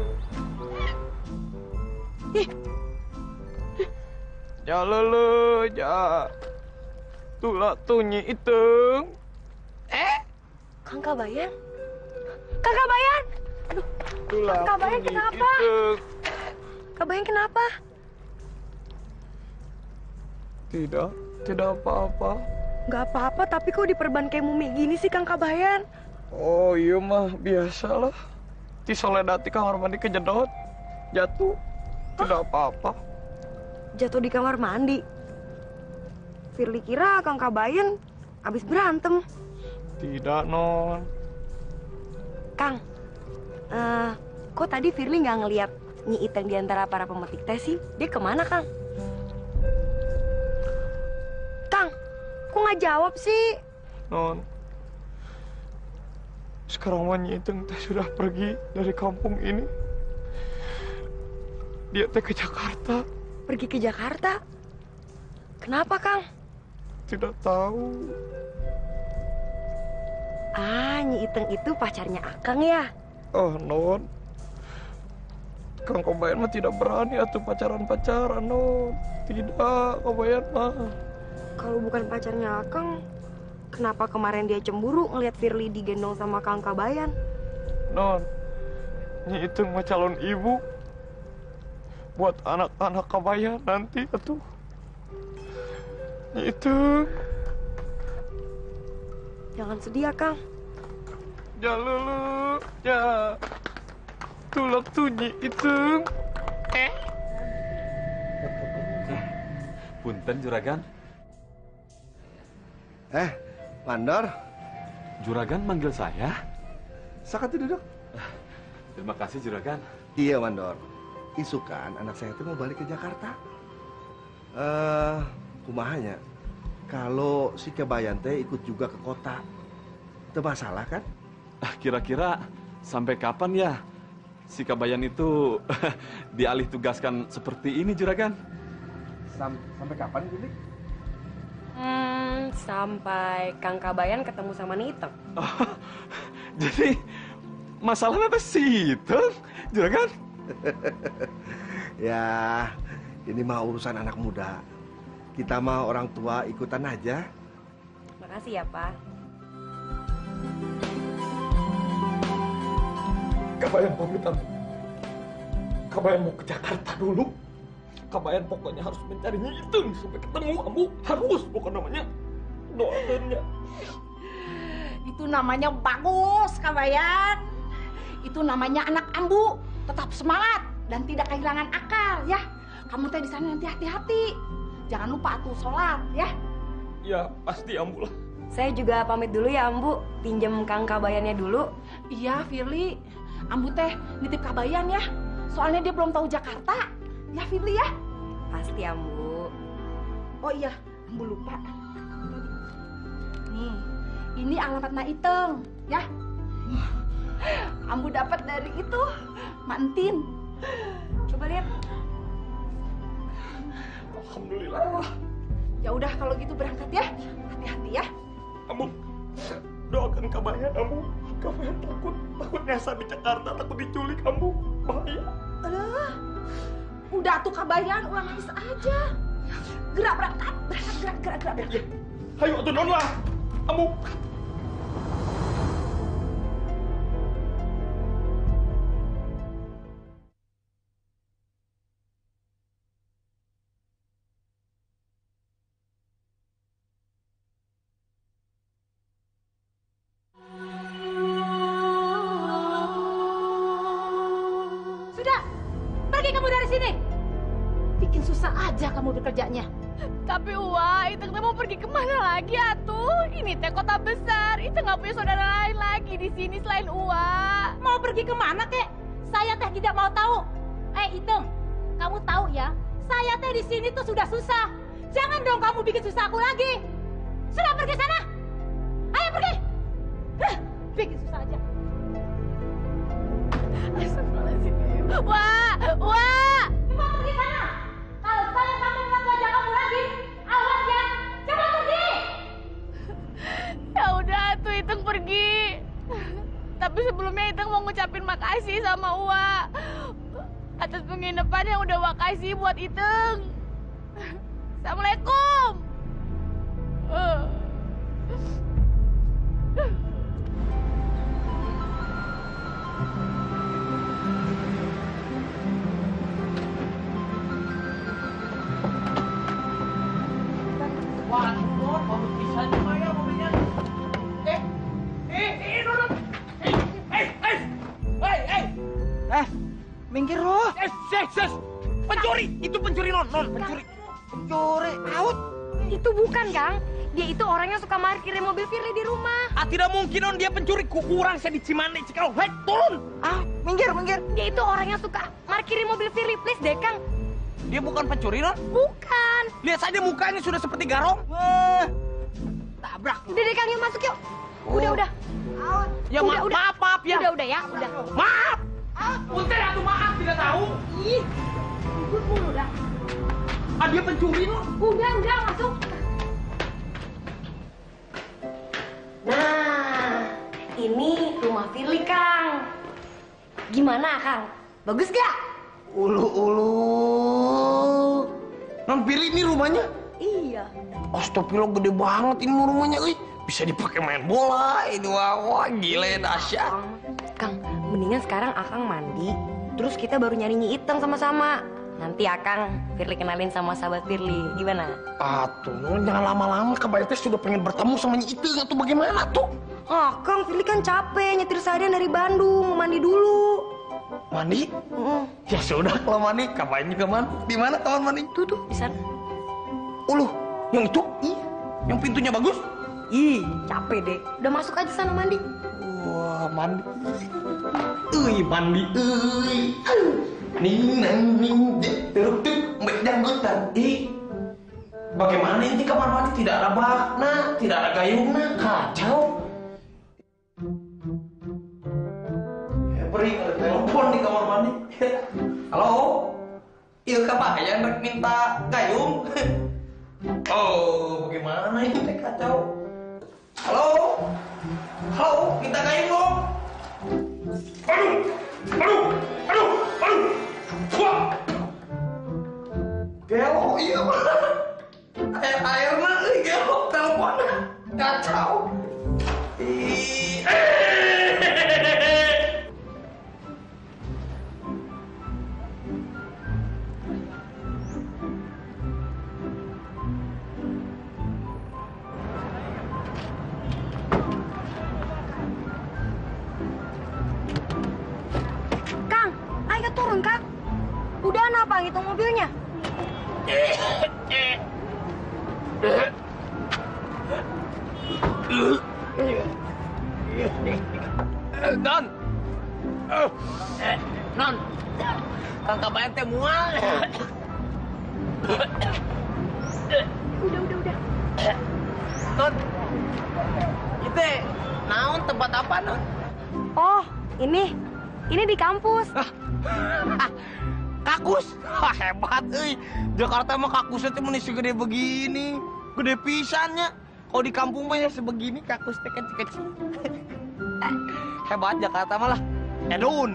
A: Jalele, tulak tunyi itu.
J: Kang Kabayan? Kang Kabayan! Aduh, Kang Kabayan kenapa? Kabayan kenapa?
A: Tidak apa-apa.
J: Gak apa-apa, tapi kok diperban kayak mumi gini sih Kang Kabayan?
A: Oh iya mah, biasalah. Ti Soledad di kamar mandi kejedot. Jatuh. Tidak apa-apa.
J: Jatuh di kamar mandi? Firly kira Kang Kabayan abis berantem.
A: Tidak, Non.
J: Kang, kok tadi Firly nggak ngeliat Nyi Iteng di antara para pemetik teh sih? Dia kemana, Kang? Kang, kok nggak jawab sih?
A: Non, sekarang Nyi Iteng teh sudah pergi dari kampung ini. Dia teh ke Jakarta.
J: Pergi ke Jakarta? Kenapa, Kang?
A: Tidak tahu.
J: Nyi Iteng itu pacarnya Akang ya?
A: Oh, Non. Kang Kabayan mah tidak berani atuh pacaran-pacaran, Non. Tidak, Kabayan mah.
J: Kalau bukan pacarnya Akang, kenapa kemarin dia cemburu ngeliat Firly digendong sama Kang Kabayan?
A: Non, Nyi Iteng mah calon ibu buat anak-anak Kabayan nanti atuh. Nyi Iteng.
J: Jangan sedih ya, Kang.
A: Jalulu, ya. Tulak tuh Nyi Iteng.
C: Punten, Juragan.
E: Mandor.
C: Juragan manggil saya?
E: Sakatu duduk.
C: Terima kasih, Juragan.
E: Iya, Mandor. Isukan anak saya itu mau balik ke Jakarta. Kumahanya. Kalau si Kabayan teh ikut juga ke kota. Itu masalah kan?
C: Kira-kira sampai kapan ya si Kabayan itu dialih tugaskan seperti ini, Juragan?
E: Sampai kapan, Gini?
J: Sampai Kang Kabayan ketemu sama Nyi Iteng.
C: Jadi masalahnya apa sih itu, Juragan?
E: Ya, ini mah urusan anak muda. Kita mah orang tua ikutan aja.
J: Makasih ya, Pak.
A: Kabayan pamit, Ambu. Kabayan mau ke Jakarta dulu. Kabayan pokoknya harus mencari Nyi Iteng sampai ketemu, Ambu. Harus, bukan namanya. Doakannya.
K: Itu namanya bagus, Kabayan. Itu namanya anak Ambu. Tetap semangat dan tidak kehilangan akal, ya. Kamu teh di sana nanti hati-hati. Jangan lupa atuh sholat, ya.
A: Ya, pasti, Ambu lah.
J: Saya juga pamit dulu ya, Ambu. Pinjem Kang Kabayannya dulu.
K: Iya, Firly. Ambu teh nitip Kabayan ya. Soalnya dia belum tahu Jakarta. Ya, Firly ya.
J: Pasti, Ambu.
K: Oh iya, Ambu lupa. Nih, ini alamat Nyi Iteng, ya. Ambu dapat dari itu, Mak Entin. Coba Coba lihat.
C: Alhamdulillah.
K: Ya udah kalau gitu berangkat ya. Hati-hati ya.
C: Kamu doakan Kabayan, kamu. Kabayan takut nyasar di Jakarta, takut diculik kamu. Bahaya.
K: Alah. Udah tuh Kabayan, ulang nangis aja. Gerak berangkat, gerak.
C: Ayo tuh non lah. Kamu.
K: Kamu bekerjanya.
B: Tapi Iteng mau pergi kemana lagi atuh? Ini teh kota besar, Iteng nggak punya saudara lain lagi di sini selain
K: Mau pergi kemana kek? Saya teh tidak mau tahu. Iteng, kamu tahu ya, saya teh di sini tuh sudah susah. Jangan dong kamu bikin susah aku lagi. Sudah pergi sana. Ayo pergi. Bikin susah aja.
B: Astagfirullahaladzim. Wah.
K: Mau pergi sana. Kalau saya sampai melihat wajah kamu lagi, awas ya, coba pergi.
B: Ya udah tuh Iteng pergi. Tapi sebelumnya Iteng mau ngucapin makasih sama atas penginapan yang udah makasih buat Iteng. Assalamualaikum.
A: Wah, bagus bisa juga ya mobilnya. Nurut.
G: Minggir lo.
A: Pencuri, itu pencuri non, pencuri. Out.
F: Itu bukan, Kang. Dia itu orangnya suka parkirin mobil Firly di rumah.
A: Tidak mungkin non, dia pencuri. Kurang saya di Cimande, Cikal. Hei, turun.
G: Minggir.
F: Dia itu orangnya suka parkirin mobil Firly, please deh, Kang.
A: Dia bukan pencuri non?
F: Bukan.
A: Lihat saja mukanya sudah seperti garong. Tabrak.
F: Udah deh, Kang, yuk masuk yuk. Udah.
A: Ya
F: udah.
A: Maaf ya.
F: Udah ya, udah.
A: Maaf. Punten atuh maaf tidak tahu.
F: Ih, ribut mulu dah.
A: Dia pencuri non.
F: Udah masuk. Nah, ini rumah Firly, Kang. Gimana, Kang? Bagus gak?
A: Ulu. Non Firly ini rumahnya?
F: Iya.
A: Astagfirullah, gede banget ini rumahnya, bisa dipakai main bola. Ini wah gila ya, dahsyat.
F: Kang, mendingan sekarang Akang mandi, terus kita baru nyari Nyi Iteng sama-sama. Nanti Akang Firly kenalin sama sahabat Firly, gimana?
A: Tuh, jangan lama-lama, Kabayan teh sudah pengen bertemu sama Nyi Iteng atau bagaimana tuh?
F: Kang, Firly kan capek nyetir seharian dari Bandung, mau mandi dulu.
A: Mandi? Ya sudah, kalau mandi, Kabayan juga mandi. Di mana kamar mandi?
F: Tuh, di sana.
A: Uluh, yang itu? Iya. Yang pintunya bagus?
F: Ih, capek deh. Udah masuk aja sana mandi.
A: Wah, mandi. Mandi. Ning, teruk-tuk, mbak dangdutan. Bagaimana ini kamar mandi? Tidak ada bakna, tidak ada gayungna. Kacau. Beri telepon di kamar mandi. Halo? Iya, Kabayan rek minta gayung. Oh, bagaimana ini teh kacau? Halo? Minta gayung dong. Aduh. Wah. Gelo, iya mana? Airnya, gelo, telepon. Kacau.
F: Turun, Kang. Udah apa ngitung mobilnya?
A: Non, Kang Kabayan teh mual.
F: Udah.
A: Non, itu naon tempat apa, Non?
F: Oh, ini di kampus.
A: Kakus. Wah, hebat euy. Jakarta mah kakusnya teh mun segede begini. Gede pisannya. Kalau di kampung mah ya sebegini kakus teh kecil-kecil. Hebat Jakarta mah lah. Edun.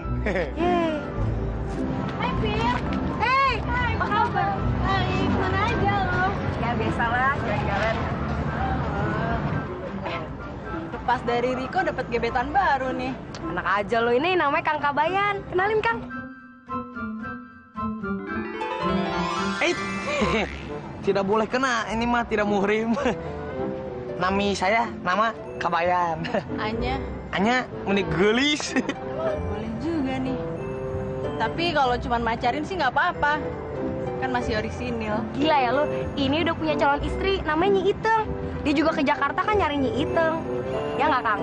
F: Hai, Fir. Hey, apa kabar?
J: Hai, kemana aja lo?
F: Ya, biasalah, jalan-jalan.
L: Lepas dari Riko dapat gebetan baru nih.
F: Anak aja lo, ini namanya Kang Kabayan. Kenalin, Kang.
A: Tidak boleh kena, ini mah tidak muhrim. Nami saya, nama Kabayan. Anya menik gelis.
L: Boleh juga nih. Tapi kalau cuma macarin sih nggak apa-apa. Kan masih orisinil.
F: Gila ya lo, ini udah punya calon istri, namanya Nyi Iteng. Dia juga ke Jakarta kan nyari Nyi Iteng. Ya nggak, Kang?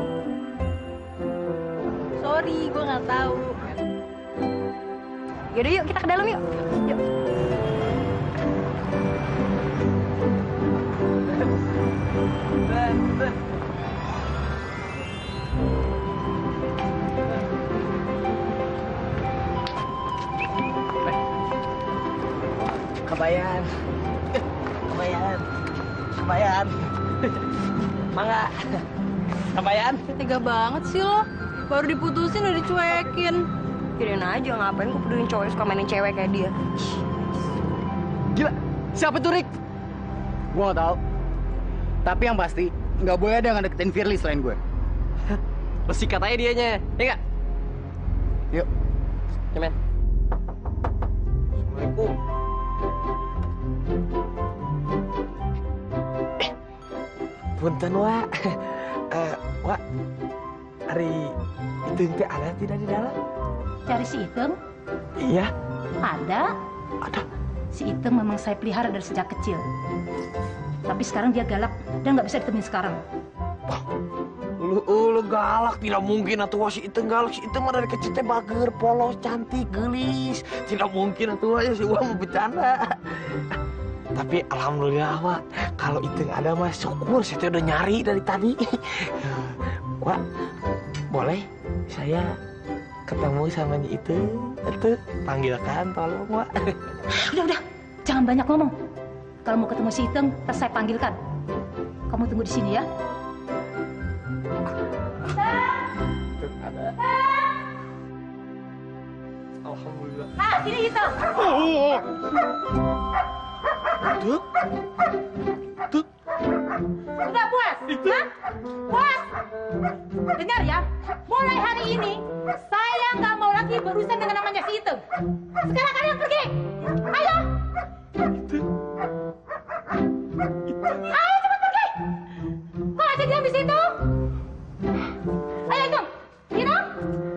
L: Sorry, gue nggak tahu.
F: Yaudah yuk, kita ke dalam yuk. Yuk.
A: Kabayan. Mangga. Kabayan.
L: Tega banget sih lo. Baru diputusin udah dicuekin.
F: Kirain aja, ngapain gue peduliin cowok suka mainin cewek kayak dia.
G: Gila, siapa tuh Rick? Gue gak tahu. Tapi yang pasti, nggak boleh ada yang deketin Firly selain gue.
A: Lo sikat aja dianya, ya nggak?
G: Yuk.
A: Ya, men. Assalamualaikum. Punten, Wak. Wak, hari itu ada tidak di dalam?
M: Cari si Iteng?
A: Iya.
M: Ada. Si Iteng memang saya pelihara dari sejak kecil. Tapi sekarang dia galak dan nggak bisa ditemuin sekarang.
A: Lu galak, tidak mungkin atuh si Iteng galak. Si Iteng mah dari kecil teh bager, polos, cantik, gelis. Tidak mungkin atuh ya si Wak mau bercanda. Tapi alhamdulillah Wak, kalau Iteng ada mah syukur, saya udah nyari dari tadi. Wak, boleh saya ketemu sama Nyi Iteng? Atuh, panggilkan tolong Wak.
M: Udah, jangan banyak ngomong. Kalau mau ketemu si Iteng, ntar saya panggilkan. Kamu tunggu di sini ya.
A: Alhamdulillah.
M: Sini Iteng.
A: Tut.
M: Udah puas? Hah? Puas? Dengar ya, mulai hari ini saya nggak mau lagi berurusan dengan namanya si Iteng. Sekarang kalian pergi. Ayo. Ayo cepat pergi. Kok aja diam di situ? Ayo Iteng. Iteng.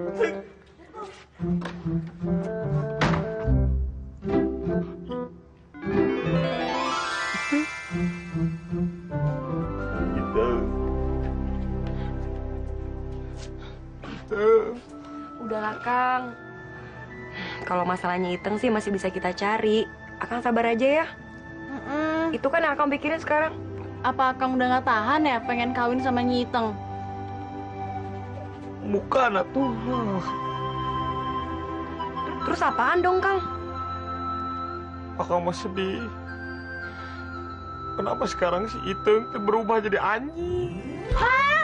F: Udahlah, Kang. Kalau masalahnya Iteng sih masih bisa kita cari. Akang sabar aja ya. Itu kan yang Akang pikirin sekarang.
L: Apa Akang udah nggak tahan ya pengen kawin sama Nyi Iteng?
A: Bukan atuh.
F: Terus apaan dong, Kang?
A: Akang mah sedih. Kenapa sekarang si Iteng berubah jadi anjing?
F: Hah?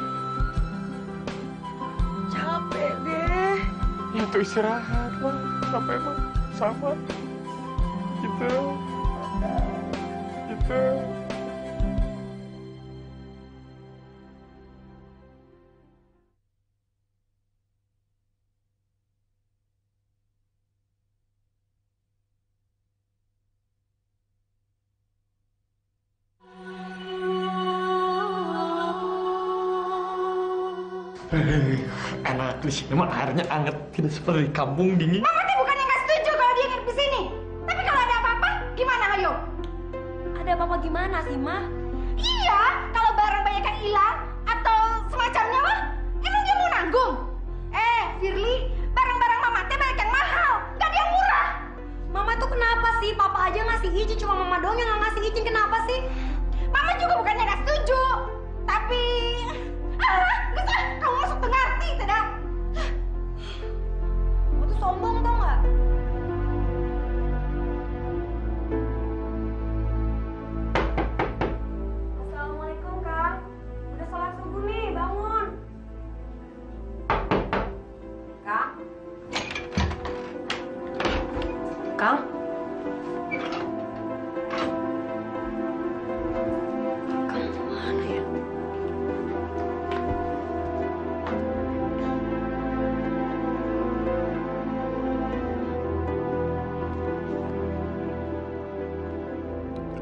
F: Capek deh.
A: Itu istirahat lah. Capek mah sama. Gitu. Enak di sini mah airnya anget, tidak seperti di kampung dingin.
M: Mama tuh bukannya nggak setuju kalau dia nginep di sini. Tapi kalau ada apa-apa, gimana ayo?
F: Ada apa-apa gimana sih, Ma?
M: Iya, kalau barang banyak yang hilang atau semacamnya mah, emang dia mau nanggung? Firly, barang-barang Mama teh banyak yang mahal, nggak ada yang murah.
F: Mama tuh kenapa sih? Papa aja ngasih izin, cuma Mama doang yang nggak ngasih izin. Kenapa sih?
M: Mama juga bukannya nggak setuju, tapi nggak usah, kamu masuk ngerti tidak?
F: Kamu tuh sombong tau nggak?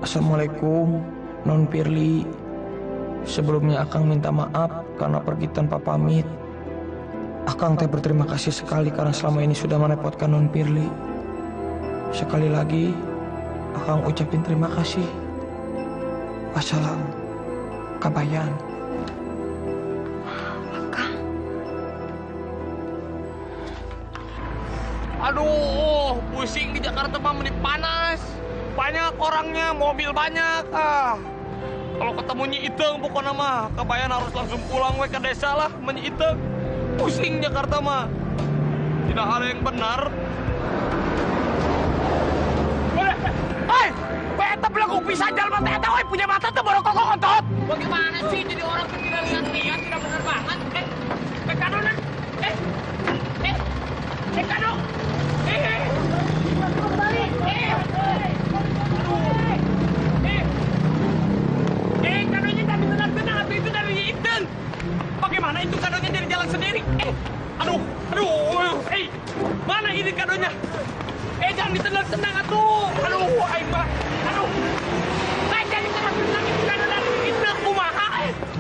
A: Assalamualaikum, Non Pirli. Sebelumnya Akang minta maaf karena pergi tanpa pamit. Akang teh berterima kasih sekali karena selama ini sudah merepotkan Non Pirli. Sekali lagi, Akang ucapin terima kasih. Wassalam, Kabayan.
C: Aduh, pusing di Jakarta mah menit panas. Banyak orangnya, mobil banyak. Kalau ketemu Nyi Iteng pokoknya mah Kabayan harus langsung pulang we ke desa lah, Nyi Iteng. Pusing Jakarta mah. Tidak ada yang benar. Hei, beta belagu pisah jalan mata eta, punya mata tuh baru kokok ontot. Bagaimana sih jadi orang tuh tidak lihat-lihat, tidak benar banget. Kado nak. Kado. Kadonya tapi tenang-tenang, atau itu dari Iteng. Bagaimana itu kadonya dari jalan sendiri? Aduh, mana ini kadonya? Jangan ditenang-tenang atuh. Aduh, aing mah. Aduh. Jangan ditenang-tenang, itu kado dari Iteng kumaha.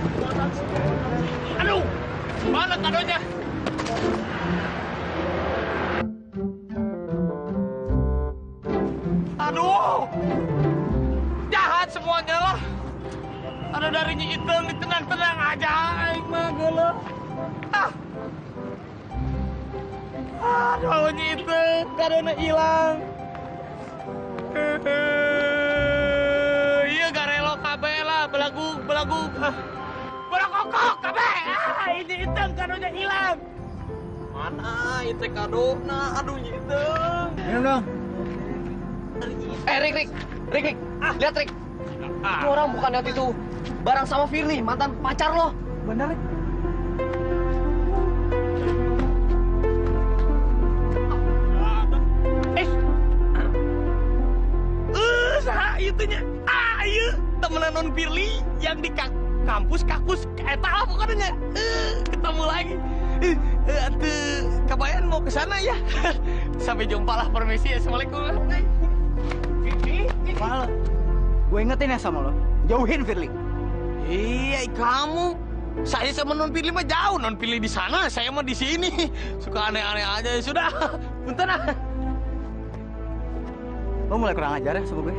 C: Aduh, mana kadonya? Aduh, jahat semuanya lah. Ada dari Nyi Iteng, ditenang-tenang aja, aing mah geuleuh. Aduh, Nyi Iteng, kadona hilang. Iya garelo kabeh lah, belagug. Berokok kabeh. Nyi Iteng kadonya hilang. Mana itu kadona? Aduh, Nyi Iteng.
G: Minum dong.
N: Rik. Lihat, Rik. Itu orang bukan lihat itu. Barang sama Firly, mantan pacar lo.
G: Bener, Rik.
C: Saha itunya? Iya, temenan Non Firly yang di kampus eta lah pokoknya. Ketemu lagi. Kabayan mau ke sana ya. Sampai jumpa lah, permisi. Assalamualaikum.
G: Malah, gue ingetin ya sama lo, jauhin Firly.
C: Iya, kamu. Saya sama Non Firly mah jauh. Non Firly di sana, saya mah di sini. Suka aneh-aneh aja. Sudah, bentar ah.
G: Lo mulai kurang ajar ya sama gue.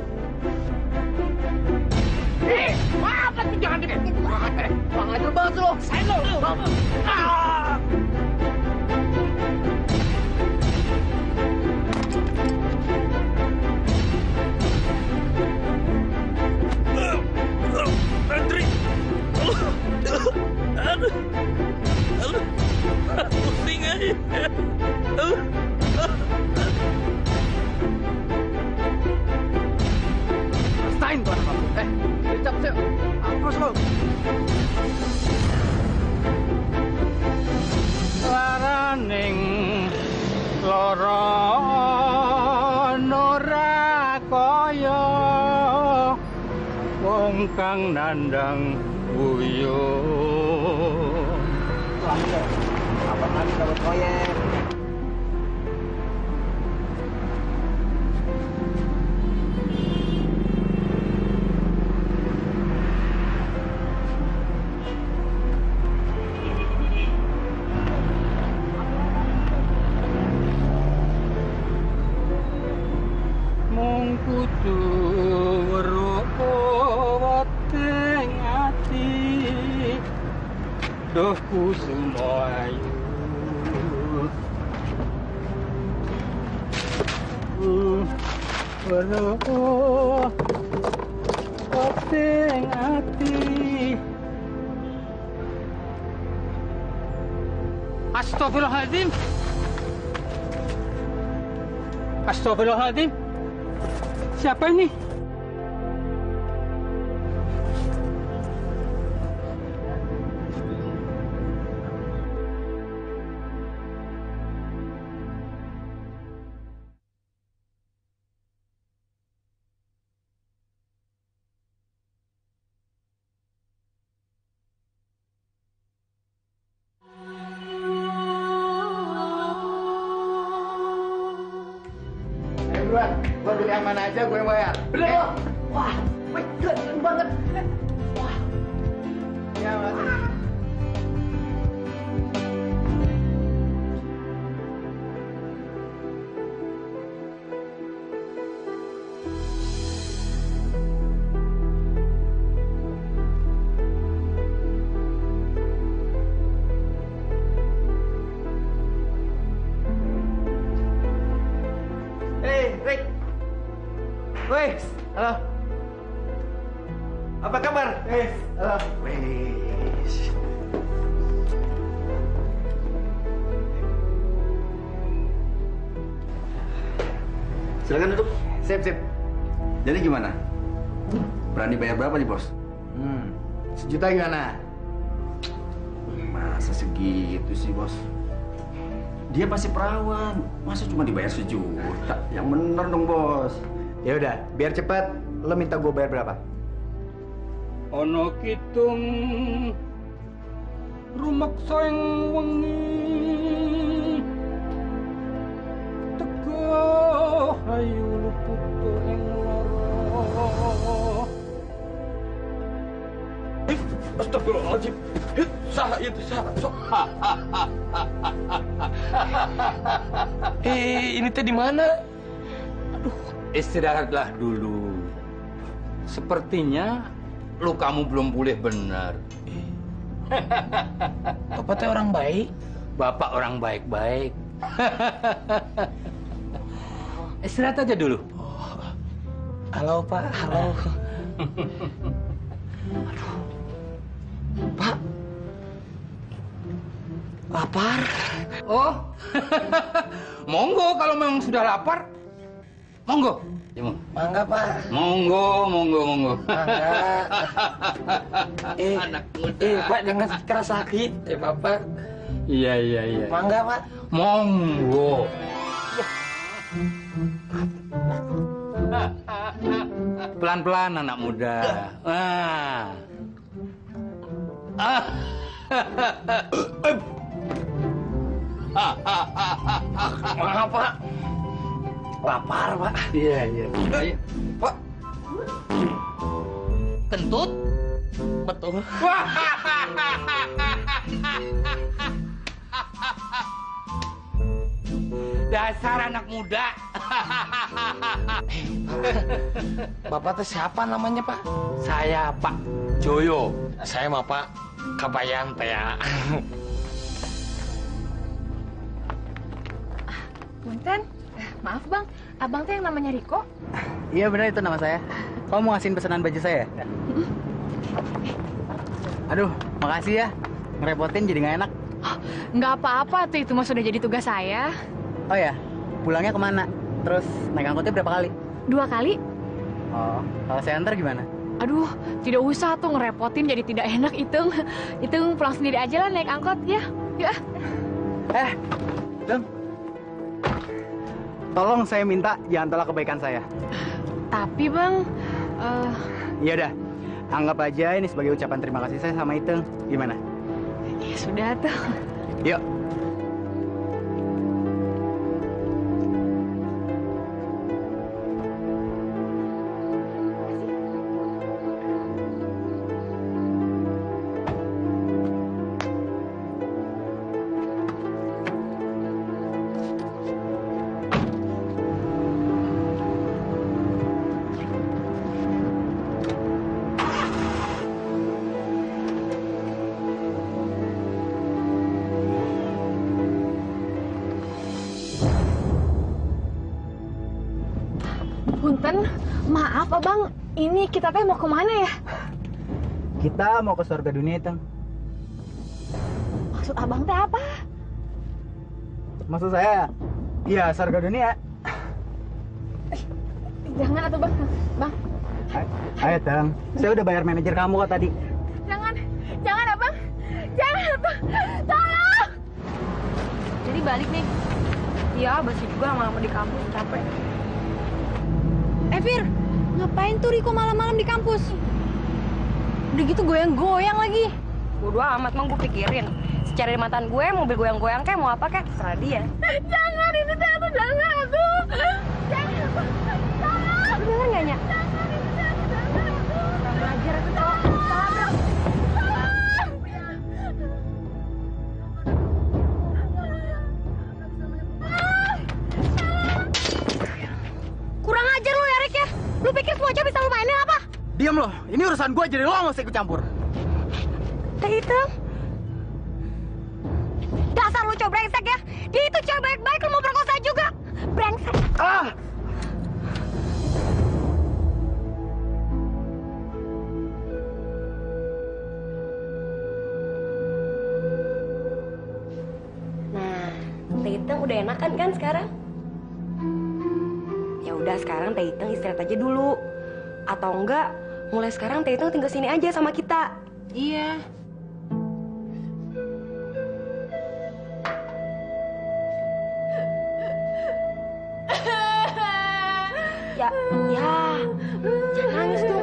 C: Apa tuh jangan deket banget.
N: Kurang ajar banget lo.
C: Saya lo. Andri. Aduh. Pusing aja.
N: Rasain tuh anak kamu. Cep. Terus lo.
O: Laraning loro ora kaya wong kang nandang buyung.
G: Kapan lagi dapat proyek?
O: Mung kudu weruh weteng ati duh kusumayu weruh weteng ati. Astagfirullahaladzim. Astagfirullahaladzim. Siapa ini?
G: Gue beli yang mana aja gue bayar.
N: Bener lo.
G: Wah, keren banget. Wah. Ya, makasih. Rick. Wes, halo. Apa kabar? Wes, halo. Wes.
P: Silakan duduk.
G: Sip.
P: Jadi gimana? Berani bayar berapa nih, Bos?
G: 1 juta gimana?
P: Masa segitu sih, Bos? Dia pasti perawan. Masa cuma dibayar 1 juta? Yang bener dong, Bos.
G: Ya udah, biar cepat, lo minta gue bayar berapa?
O: Ono kitung rumaksa yang wengi teko hayu putu ing lara.
C: Astagfirullahaladzim. Salah itu, salah.
A: Ini teh di mana?
I: Istirahatlah dulu. Sepertinya lukamu belum pulih benar.
A: Bapak teh orang baik.
I: Bapak orang baik-baik. Istirahat aja dulu.
A: Halo Pak, halo. Aduh. Pak, lapar.
I: Oh, monggo kalau memang sudah lapar. Monggo.
A: Mangga Pak.
I: Monggo.
A: Mangga. Pak jangan keras sakit, Bapak.
I: Iya.
A: Mangga Pak.
I: Monggo. Pelan-pelan anak muda.
A: Maaf Pak. Lapar Pak.
I: Iya. Ayo.
A: Pak.
I: Kentut?
A: Betul.
I: Dasar anak muda.
A: Bapak teh siapa namanya Pak?
I: Saya Pak Joyo.
A: Saya mah Pak Kabayan teh ya.
B: Punten, maaf Bang, Abang teh yang namanya Riko?
G: Iya benar itu nama saya. Kamu mau ngasihin pesanan baju saya? Aduh, makasih ya. Ngerepotin jadi nggak enak.
B: Nggak apa-apa tuh, itu mah sudah jadi tugas saya.
G: Oh ya, pulangnya kemana? Terus naik angkotnya berapa kali?
B: 2 kali.
G: Oh, kalau saya antar gimana?
B: Aduh, tidak usah tuh ngerepotin jadi tidak enak Itung. Itung pulang sendiri aja lah naik angkot ya. Ya.
G: Dong. Tolong saya minta jangan tolak kebaikan saya.
B: Tapi Bang,
G: Ya udah, anggap aja ini sebagai ucapan terima kasih saya sama Itung. Gimana?
B: ya sudah tuh.
G: Yuk.
B: Punten, maaf Abang, ini kita teh mau kemana ya?
G: Kita mau ke surga dunia, Teng.
B: Maksud Abang teh apa?
G: Maksud saya, ya surga dunia.
B: Jangan atuh Bang. Bang.
G: Ayo, Teng. Saya udah bayar manajer kamu kok tadi.
B: Jangan Abang. Jangan Abang. Tolong. Jadi balik nih. Iya, basi juga lama-lama di kampus, capek.
J: Fir, ngapain tuh Riko malam-malam di kampus? Udah gitu goyang-goyang lagi.
F: Bodoh amat, Mang, gue pikirin. Secara di mantan gue, mobil goyang-goyang kayak mau apa kayak terserah dia.
B: Jangan, ini teh jangan tuh. Jangan.
F: Lu denger nggak, Nya?
M: Jarak itu salah.
Q: Kurang ajar lu ya, Rick ya. Lu pikir semua cowok bisa lu mainin apa?
G: Diam lo, ini urusan gua jadi lo nggak usah ikut campur.
Q: Teh Hitam. Dasar lu cowok brengsek ya. Dia itu cowok baik-baik, lu mau perkosa juga. Brengsek. Nah, Teh Hitam udah enakan kan sekarang? Ya udah sekarang Teh Hitam istirahat aja dulu. Atau enggak, mulai sekarang Teh Hitam tinggal sini aja sama kita.
L: Iya.
Q: Ya, jangan nangis tuh.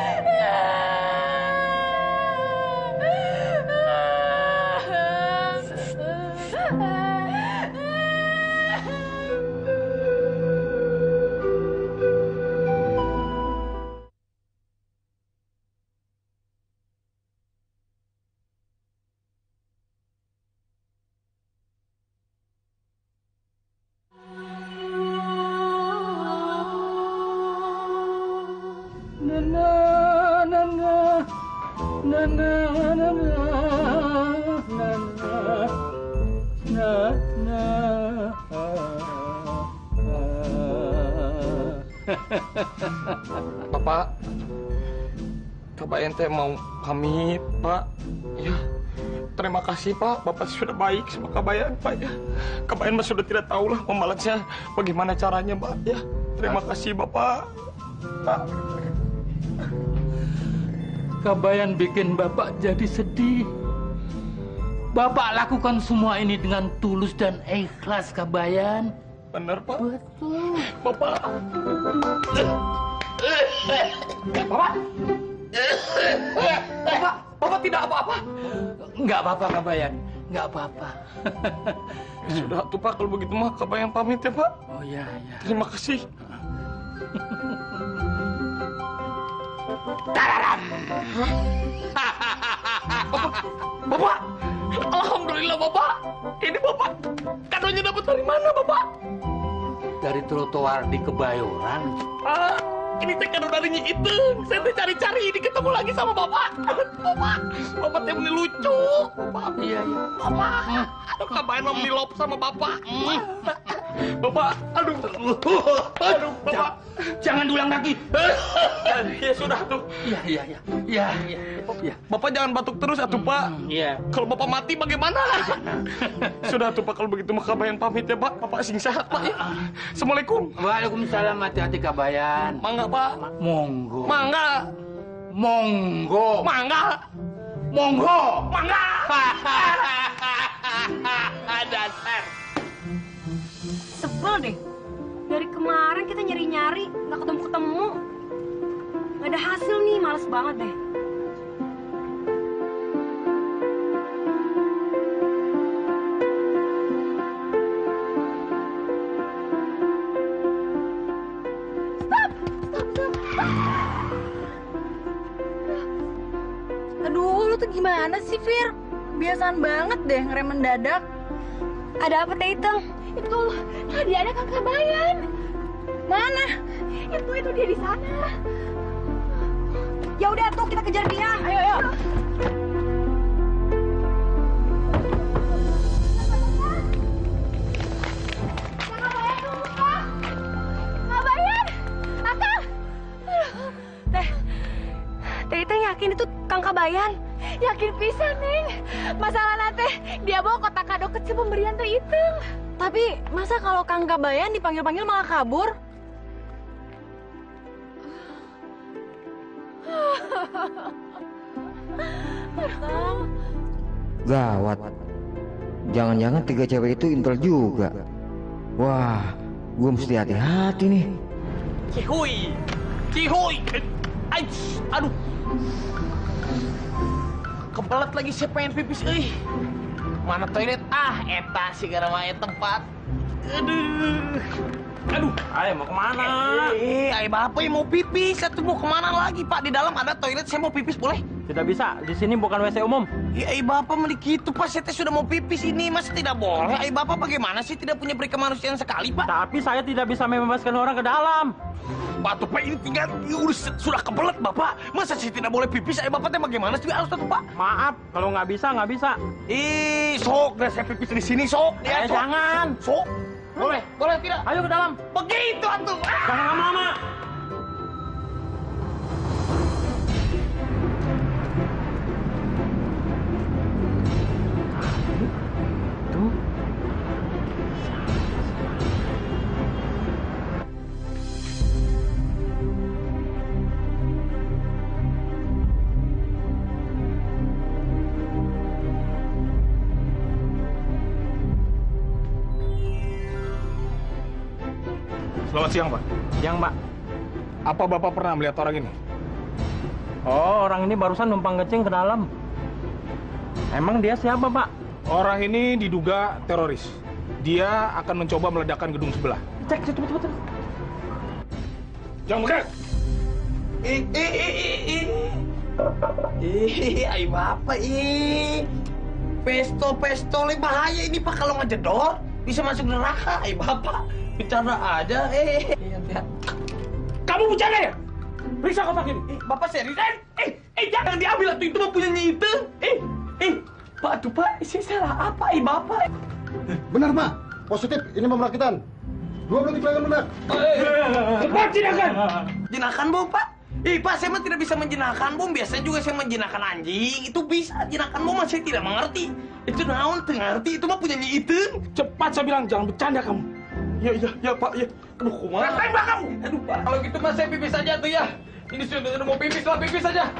A: Bapak, Kabayan teh mau pamit, Pak. Ya, terima kasih, Pak. Bapak sudah baik sama Kabayan, Pak. Ya, Kabayan mah sudah tidak tahu lah membalasnya bagaimana caranya, Pak. Ya, terima kasih, Bapak. Pak.
O: Kabayan bikin Bapak jadi sedih. Bapak lakukan semua ini dengan tulus dan ikhlas, Kabayan.
A: Benar, Pak.
O: Betul.
A: Bapak. Bapak tidak apa-apa.
O: Nggak apa-apa, Kabayan. Nggak apa-apa.
A: Sudah tuh, Pak. Kalau begitu mah Kabayan pamit ya, Pak.
O: Oh ya, ya.
A: Terima kasih. Bapak, alhamdulillah Bapak. Ini Bapak, kadonya dapat dari mana Bapak?
O: Dari trotoar di Kebayoran.
A: Ini teh kado dari Nyi Iteng. Saya teh cari-cari, ini ketemu lagi sama Bapak. Bapak teh meni lucu. Bapak,
O: iya.
A: Bapak, aduh Kabayan mau meni lop sama Bapak. Bapak, aduh, Bapak.
O: Jangan diulang lagi.
A: Ya sudah tuh.
O: Iya.
A: Bapak jangan batuk terus atuh, Pak.
O: Iya.
A: Kalau Bapak mati bagaimana? Sudah tuh, Pak. Kalau begitu mah Kabayan pamit ya, Pak. Bapak sing sehat, Pak. Ya. Assalamualaikum.
O: Waalaikumsalam. Hati-hati, Kabayan.
A: Mangga, Pak.
O: Monggo.
A: Mangga.
O: Monggo.
A: Mangga.
O: Monggo.
A: Mangga.
O: Dasar.
Q: Sebel deh. Dari kemarin kita nyari-nyari, nggak ketemu-ketemu. Nggak ada hasil nih, males banget deh.
L: Aduh, lu tuh gimana sih, Fir? Kebiasaan banget deh ngerem mendadak.
Q: Ada apa, Teh Hitam?
M: Itu, tadi ada Kang Kabayan.
L: Mana?
M: Itu dia di sana.
Q: Ya udah tuh, kita kejar dia.
L: Ayo.
M: Kabayan, Akang.
Q: Teh Hitam yakin itu Kang Kabayan?
M: Yakin pisan, Neng. Masalah teh dia bawa kotak kado kecil pemberian Teh Hitam.
Q: Tapi masa kalau Kang Kabayan dipanggil-panggil malah kabur?
R: Gawat. Jangan-jangan 3 cewek itu intel juga. Wah, gue mesti hati-hati nih.
A: Cihuy. Aduh. Kebelet lagi saya pengen pipis, Mana toilet? Eta sih gara tempat. Aduh. Aduh,
C: Ayo mau kemana?
A: Ayo bapak mau pipis. Satu mau kemana lagi Pak? Di dalam ada toilet, saya mau pipis boleh?
C: Tidak bisa, di sini bukan WC umum.
A: Ya, bapak mending gitu Pak. Saya sudah mau pipis ini, masa tidak boleh? Bapak bagaimana sih tidak punya beri kemanusiaan sekali Pak?
C: Tapi saya tidak bisa membebaskan orang ke dalam.
A: Pak tuh Pak ini tinggal sudah kebelet Bapak. Masa sih tidak boleh pipis? Bapak teh bagaimana sih harus tuh Pak?
C: Maaf, kalau nggak bisa nggak bisa.
A: Sok deh saya pipis di sini sok. Ya, sok.
C: Jangan.
A: Sok. Boleh tidak?
C: Ayo ke dalam.
A: Begitu atuh.
C: Jangan lama-lama.
S: Selamat siang, Pak.
C: Siang, Pak.
S: Apa Bapak pernah melihat orang ini?
C: Oh, orang ini barusan numpang kencing ke dalam. Emang dia siapa, Pak?
S: Orang ini diduga teroris. Dia akan mencoba meledakkan gedung sebelah.
C: Cek, cepet.
S: Jangan bergerak!
A: Ayo Bapak, Pistol bahaya ini Pak kalau ngejedor. Bisa masuk neraka, Bapak. Bicara aja,
S: Kamu bercanda ya? Periksa kotak ini.
A: Bapak serius? Jangan diambil itu mah punyanya itu. Pak, tuh Pak, saya salah apa, Bapak?
E: Benar, Pak. Positif, ini bom rakitan. 2 menit lagi benar.
A: Cepat jinakan. Jinakan bom, Pak. Pak, saya mah tidak bisa menjinakkan bom. Biasanya juga saya menjinakkan anjing. Itu bisa, jinakan bom, saya tidak mengerti. Itu naon, ngerti. Itu mah punyanya itu.
S: Cepat saya bilang, jangan bercanda kamu.
A: Ya Pak, ya. Aduh, kumaha? Tembak kamu! Aduh Pak, kalau gitu mas saya pipis saja tuh ya. Ini sudah mau pipis lah, pipis saja.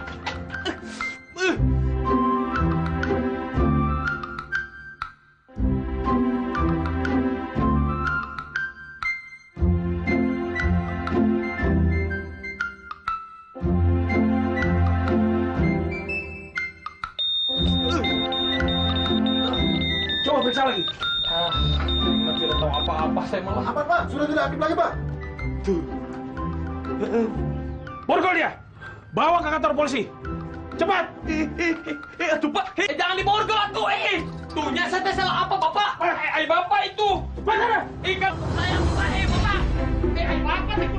S: Coba periksa lagi.
C: Tidak tahu apa-apa saya malah.
E: Apa, Pak? Sudah tidak aktif lagi, Pak.
S: Tuh. Borgol dia. Bawa ke kantor polisi. Cepat.
A: Aduh Pak, jangan diborgol atuh. Tuhnya saya salah apa Bapak? Bapak itu.
S: Mana?
A: Ikan saya Bapak, Bapak. Bapak itu.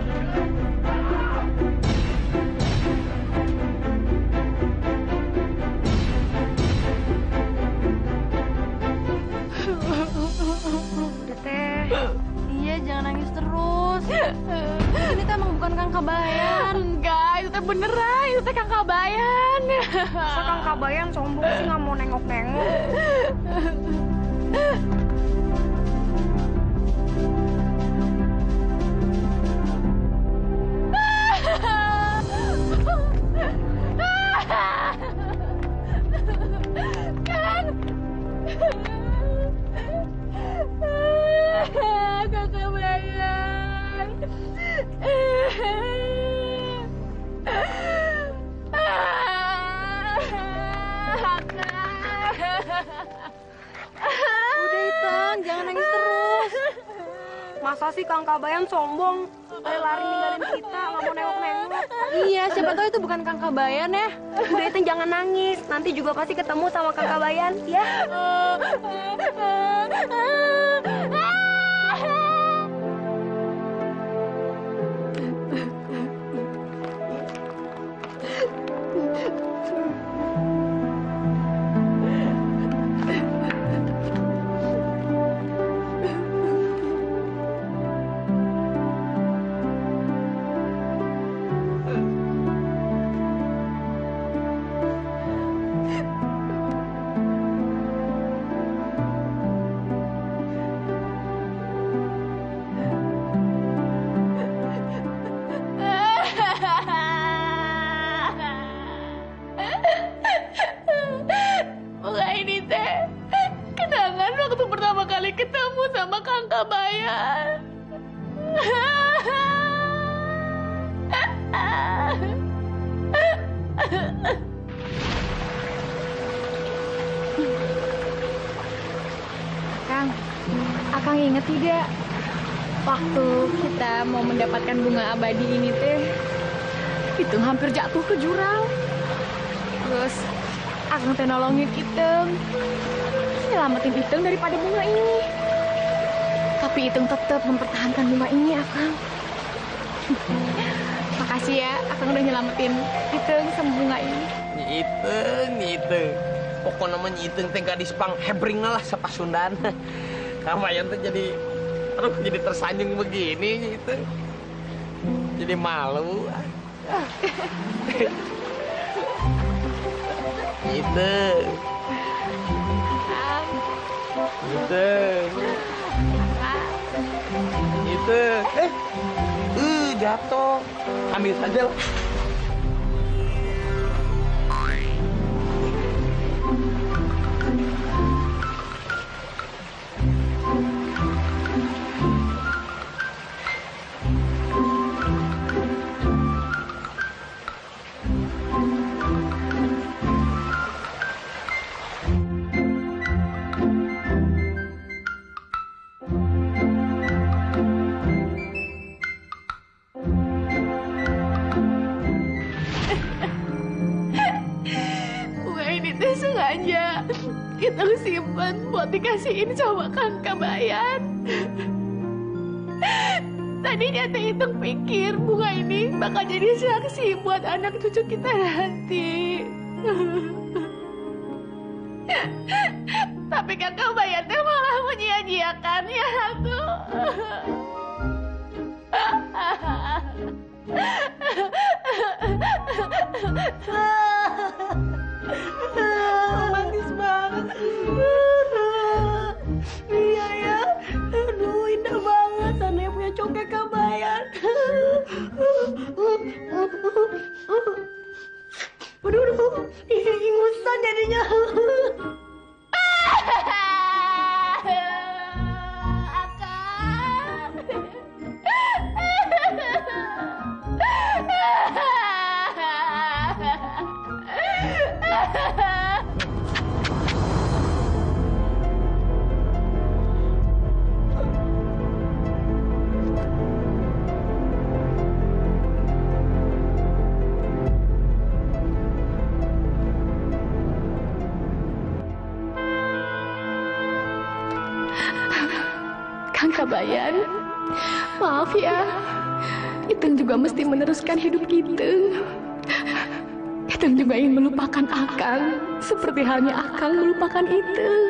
B: Iya, jangan nangis terus. Ini tuh emang bukan Kang Kabayan. Enggak, itu teh beneran. Itu teh Kang Kabayan.
Q: Masa Kang Kabayan sombong sih nggak mau nengok-nengok?
B: Kakak Bayan.
Q: Udah Iteng, jangan nangis terus. Masa sih Kang Kabayan sombong? Lari ninggalin kita, nggak mau nengok-nengok.
B: Iya, siapa tahu itu bukan Kang Kabayan ya.
Q: Udah Iteng jangan nangis, nanti juga pasti ketemu sama Kang Kabayan, ya.
B: Mulai ini teh kenangan waktu pertama kali ketemu sama Kang Kabayan. Akang inget tidak? Waktu kita mau mendapatkan bunga abadi ini teh, Iteng hampir jatuh ke jurang. Terus Akang teh nolongin Iteng, nyelamatin Iteng daripada bunga ini. Tapi Iteng tetap mempertahankan bunga ini, Akang. Makasih ya, Akang udah nyelamatin Iteng sama bunga ini.
A: Iteng. Pokoknya namanya Iteng teh gadis pang hebring lah sapasundan. Kabayan tuh jadi tersanjung begini gitu. Jadi malu. Iteng. Jatuh. Ambil saja lah.
B: Kita simpan buat dikasihin sama Kang Kabayan. Tadinya teh Iteng pikir bunga ini bakal jadi saksi buat anak cucu kita nanti. Tapi Kang Kabayan teh malah menyia-nyiakan ya tuh.
H: Romantis banget. Iya ya. Aduh, indah banget. Aneh punya congkak Kabayan. Aduh. Ingusan jadinya.
B: Kang Kabayan, maaf ya. Iteng juga mesti meneruskan hidup Iteng. Iteng juga ingin melupakan Akang, seperti halnya Akang melupakan Iteng.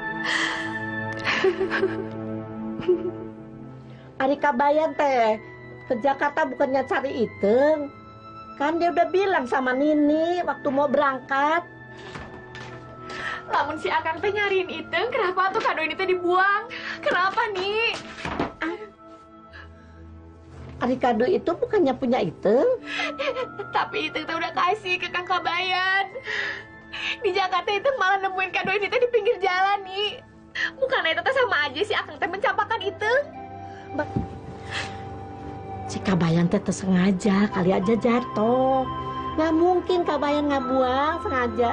H: Ari Kabayan teh ke Jakarta bukannya cari Iteng. Kan dia udah bilang sama Nini waktu mau berangkat.
B: Lamun si Akang teh nyariin Iteng, kenapa tuh kado ini teh dibuang? Kenapa nih?
H: Ari kado itu bukannya punya Iteng.
B: Tapi Iteng teh udah kasih ke Kang Kabayan. Di Jakarta Iteng malah nemuin kado ini teh di pinggir jalan nih. Bukannya itu teh sama aja si Akang teh mencampakkan Iteng.
H: Si Kabayan teh tersengaja, kali aja jatuh. Nggak mungkin Kabayan nggak buang sengaja.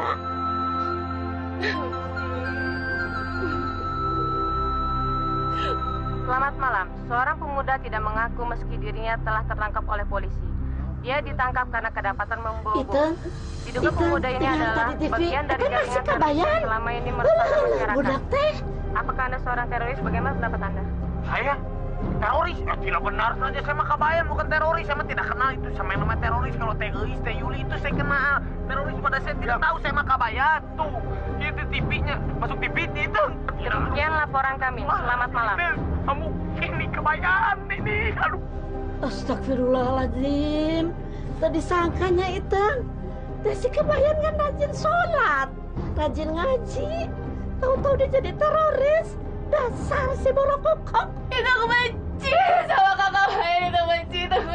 T: Selamat malam. Seorang pemuda tidak mengaku meski dirinya telah tertangkap oleh polisi. Dia ditangkap karena kedapatan membawa. Diduga pemuda ini adalah bagian dari jaringan teroris yang selama ini meresahkan masyarakat. Apakah Anda seorang teroris? Bagaimana pendapat Anda?
G: Saya? Teroris? Ya, tidak benar saja. Saya mah Kabayan, bukan teroris. Saya mah tidak kenal itu sama yang namanya teroris. Kalau teroris, Teh Yuli itu saya kenal. Teroris pada saya tidak tahu. Saya mah Kabayan. Tuh, itu TV-nya. Masuk TV itu.
T: Demikian laporan kami. Selamat malam.
G: Kamu ini Kabayan ini. Aduh.
H: Astagfirullahaladzim. Tadi sangkanya Iteng. Teh si Kabayan kan rajin sholat, rajin ngaji. Tahu-tahu dia jadi teroris. Dasar si borokokok.
B: Iteng benci sama Kakak Bayan. Iteng benci sama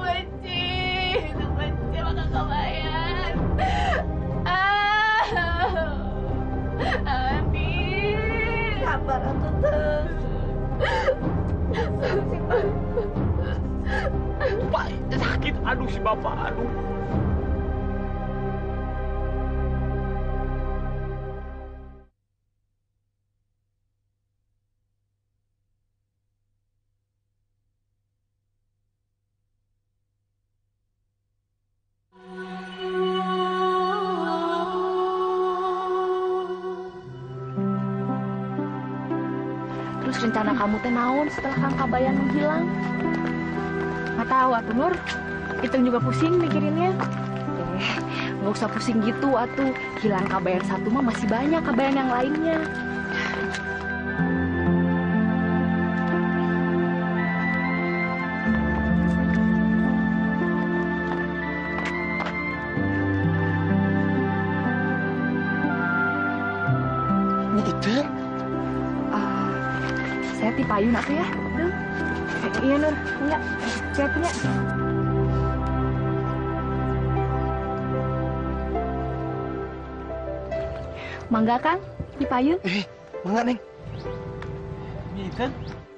B: Kakak Kabayan. Amin.
H: Sabar atuh Teh.
G: Pak, sakit. Aduh si bapak. Aduh.
F: Terus rencana kamu teh naon setelah Kang Kabayan menghilang?
B: Nggak tahu atuh Nur. Iteng juga pusing mikirinnya.
F: Nggak usah pusing gitu atuh. Hilang Kabayan satu mah masih banyak Kabayan yang lainnya.
A: Ini Iteng?
F: Saya tipayun atuh ya.
B: Iya Nur, enggak. Saya punya.
F: Mangga Kang, dipayun.
A: Mangga Neng. Nyiteng.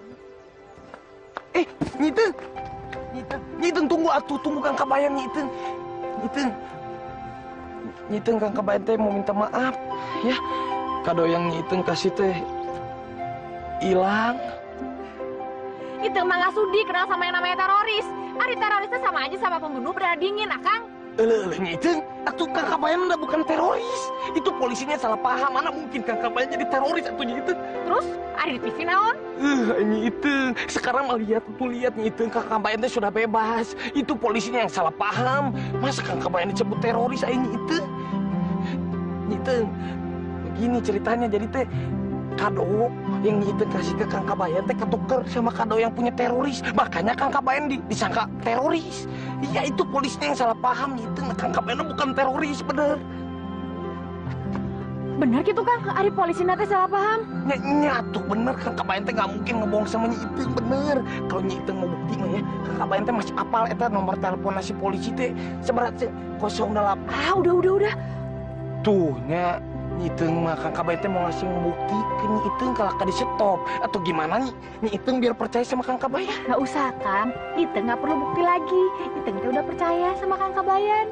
A: Nyiteng. Nyiteng tunggu atuh, tunggu Kang Kabayan Nyiteng. Nyiteng Kang Kabayan teh mau minta maaf ya. Kado yang Nyiteng kasih teh hilang.
B: Iteng mah nggak sudi kenal sama yang namanya teroris. Ari terorisnya sama aja sama pembunuh berdarah dingin, Akang.
A: Nyiteng, atuh Kang Kabayan udah bukan teroris. Itu polisinya salah paham. Mana mungkin Kang Kabayan jadi teroris atuh Nyiteng.
B: Terus, ada di TV naon?
A: Nyiteng, sekarang mah lihat Nyiteng, Kang Kabayan teh sudah bebas. Itu polisinya yang salah paham. Masa Kang Kabayan disebut teroris Nyiteng? Nyiteng, begini ceritanya jadi teh kado yang Nyiteng kasih ke Kang Kabayan teh ketuker sama kado yang punya teroris. Makanya Kang Kabayan disangka teroris. Iya itu polisinya yang salah paham Nyiteng. Kang Kabayan bukan teroris bener.
B: Bener gitu Kang, ari polisi teh salah paham.
A: Nyatu bener Kang Kabayan teh nggak mungkin ngebohong sama Nyiteng bener. Kalau Nyiteng mau bukti mah ya, Kang Kabayan teh masih apal eta nomor telepon si polisi teh seberat 08.
B: Udah.
A: Tuh nya Nyiteng mah Kang Kabayan teh mau ngasih bukti ke Nyiteng kalau di stop atau gimana Nyiteng biar percaya sama Kang Kabayan.
B: Nggak usah Kang, Nyiteng nggak perlu bukti lagi. Nyiteng teh udah percaya sama Kang Kabayan.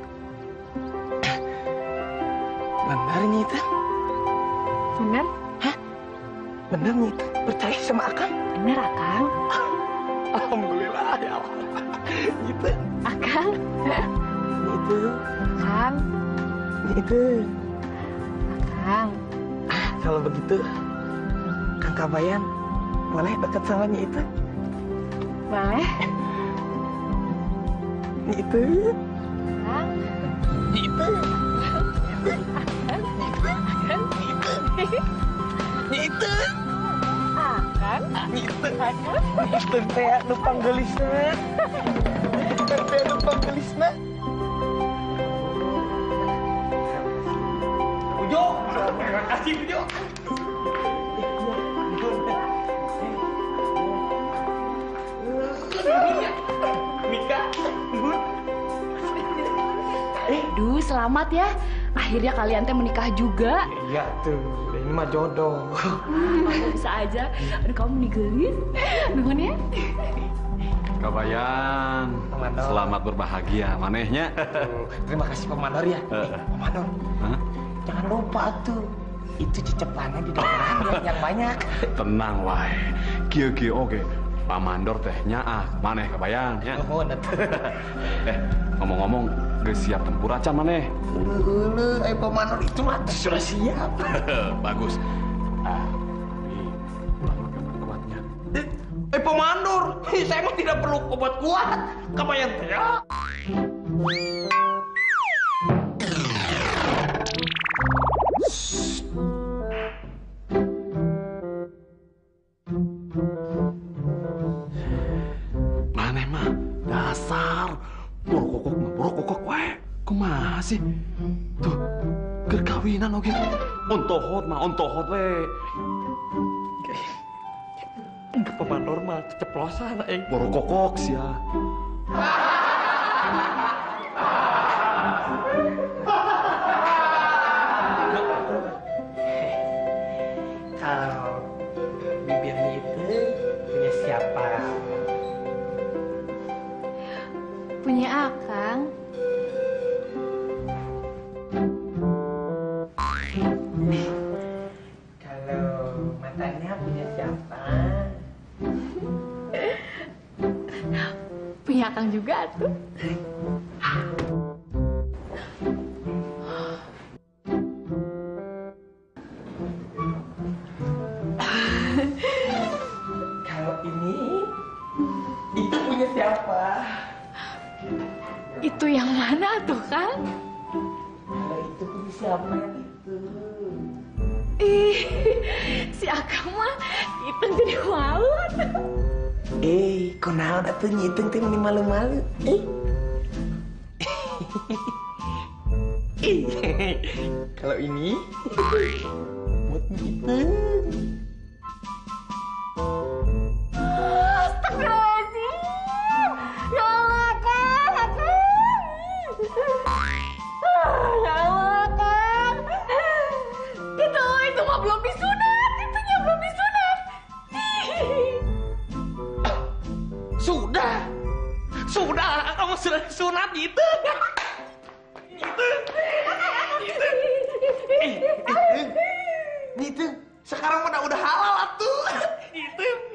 A: Benar Nyiteng?
B: Bener?
A: Hah? Bener Nyiteng? Percaya sama Akang?
B: Bener Akang.
A: Alhamdulillah ya Allah. Nyiteng.
B: Akang.
A: Nyiteng.
B: Akang.
A: Nyiteng.
B: Akang.
A: Kalau begitu, Kang Kabayan boleh dekat sama Nyiteng?
B: Boleh.
A: Nyiteng.
B: Akang.
A: Nyiteng. Nyiteng.
B: Akang.
A: Nyiteng teh anu panggelisna. Nyiteng teh anu panggelisna. Ujo. Terima kasih Ujo. Mika.
F: Duh, selamat ya. Akhirnya kalian teh menikah juga.
A: Iya tuh, ini mah jodoh.
F: Bisa aja. Aduh, kamu digelis. Nuhun ya.
C: Kabayan, selamat berbahagia manehnya.
A: Terima kasih Pemanor ya. Pemanor, jangan lupa tuh. Itu ceceplannya di depan yang banyak.
C: Tenang wae. Kieu oge. Pamandor teh nyaah maneh Kabayan ya. Ngomong-ngomong, geus siap tempur acan maneh.
A: Heuleuh, Pemanor itu mah sudah siap.
C: Bagus.
A: Pemanor, saya mah tidak perlu obat kuat. Kabayan teh ya.
C: Maneh mah dasar borokokok wae. Kumaha sih? Tuh, keur kawinan oge. Ontohot we.
A: Pemanor mah keceplosan
C: Borokokok sia.
A: Kalau bibirnya itu punya siapa?
B: Punya Akang.
A: Kalau matanya punya siapa?
B: Punya Akang juga tuh. Itu yang mana tuh, Kang?
A: Itu siapa itu?
B: Ih, si Akang mah Iteng jadi malu atuh.
A: Kok naon atuh Iteng teh meni malu-malu? Kalau ini buat Iteng.
B: Astagfirullahaladzim. Ya Allah, Kang. Ya Allah, Kang. Itu mah belum disunat. Itunya belum disunat.
G: Sudah, kamu sudah disunat gitu. Itu sekarang udah halal atuh. Itu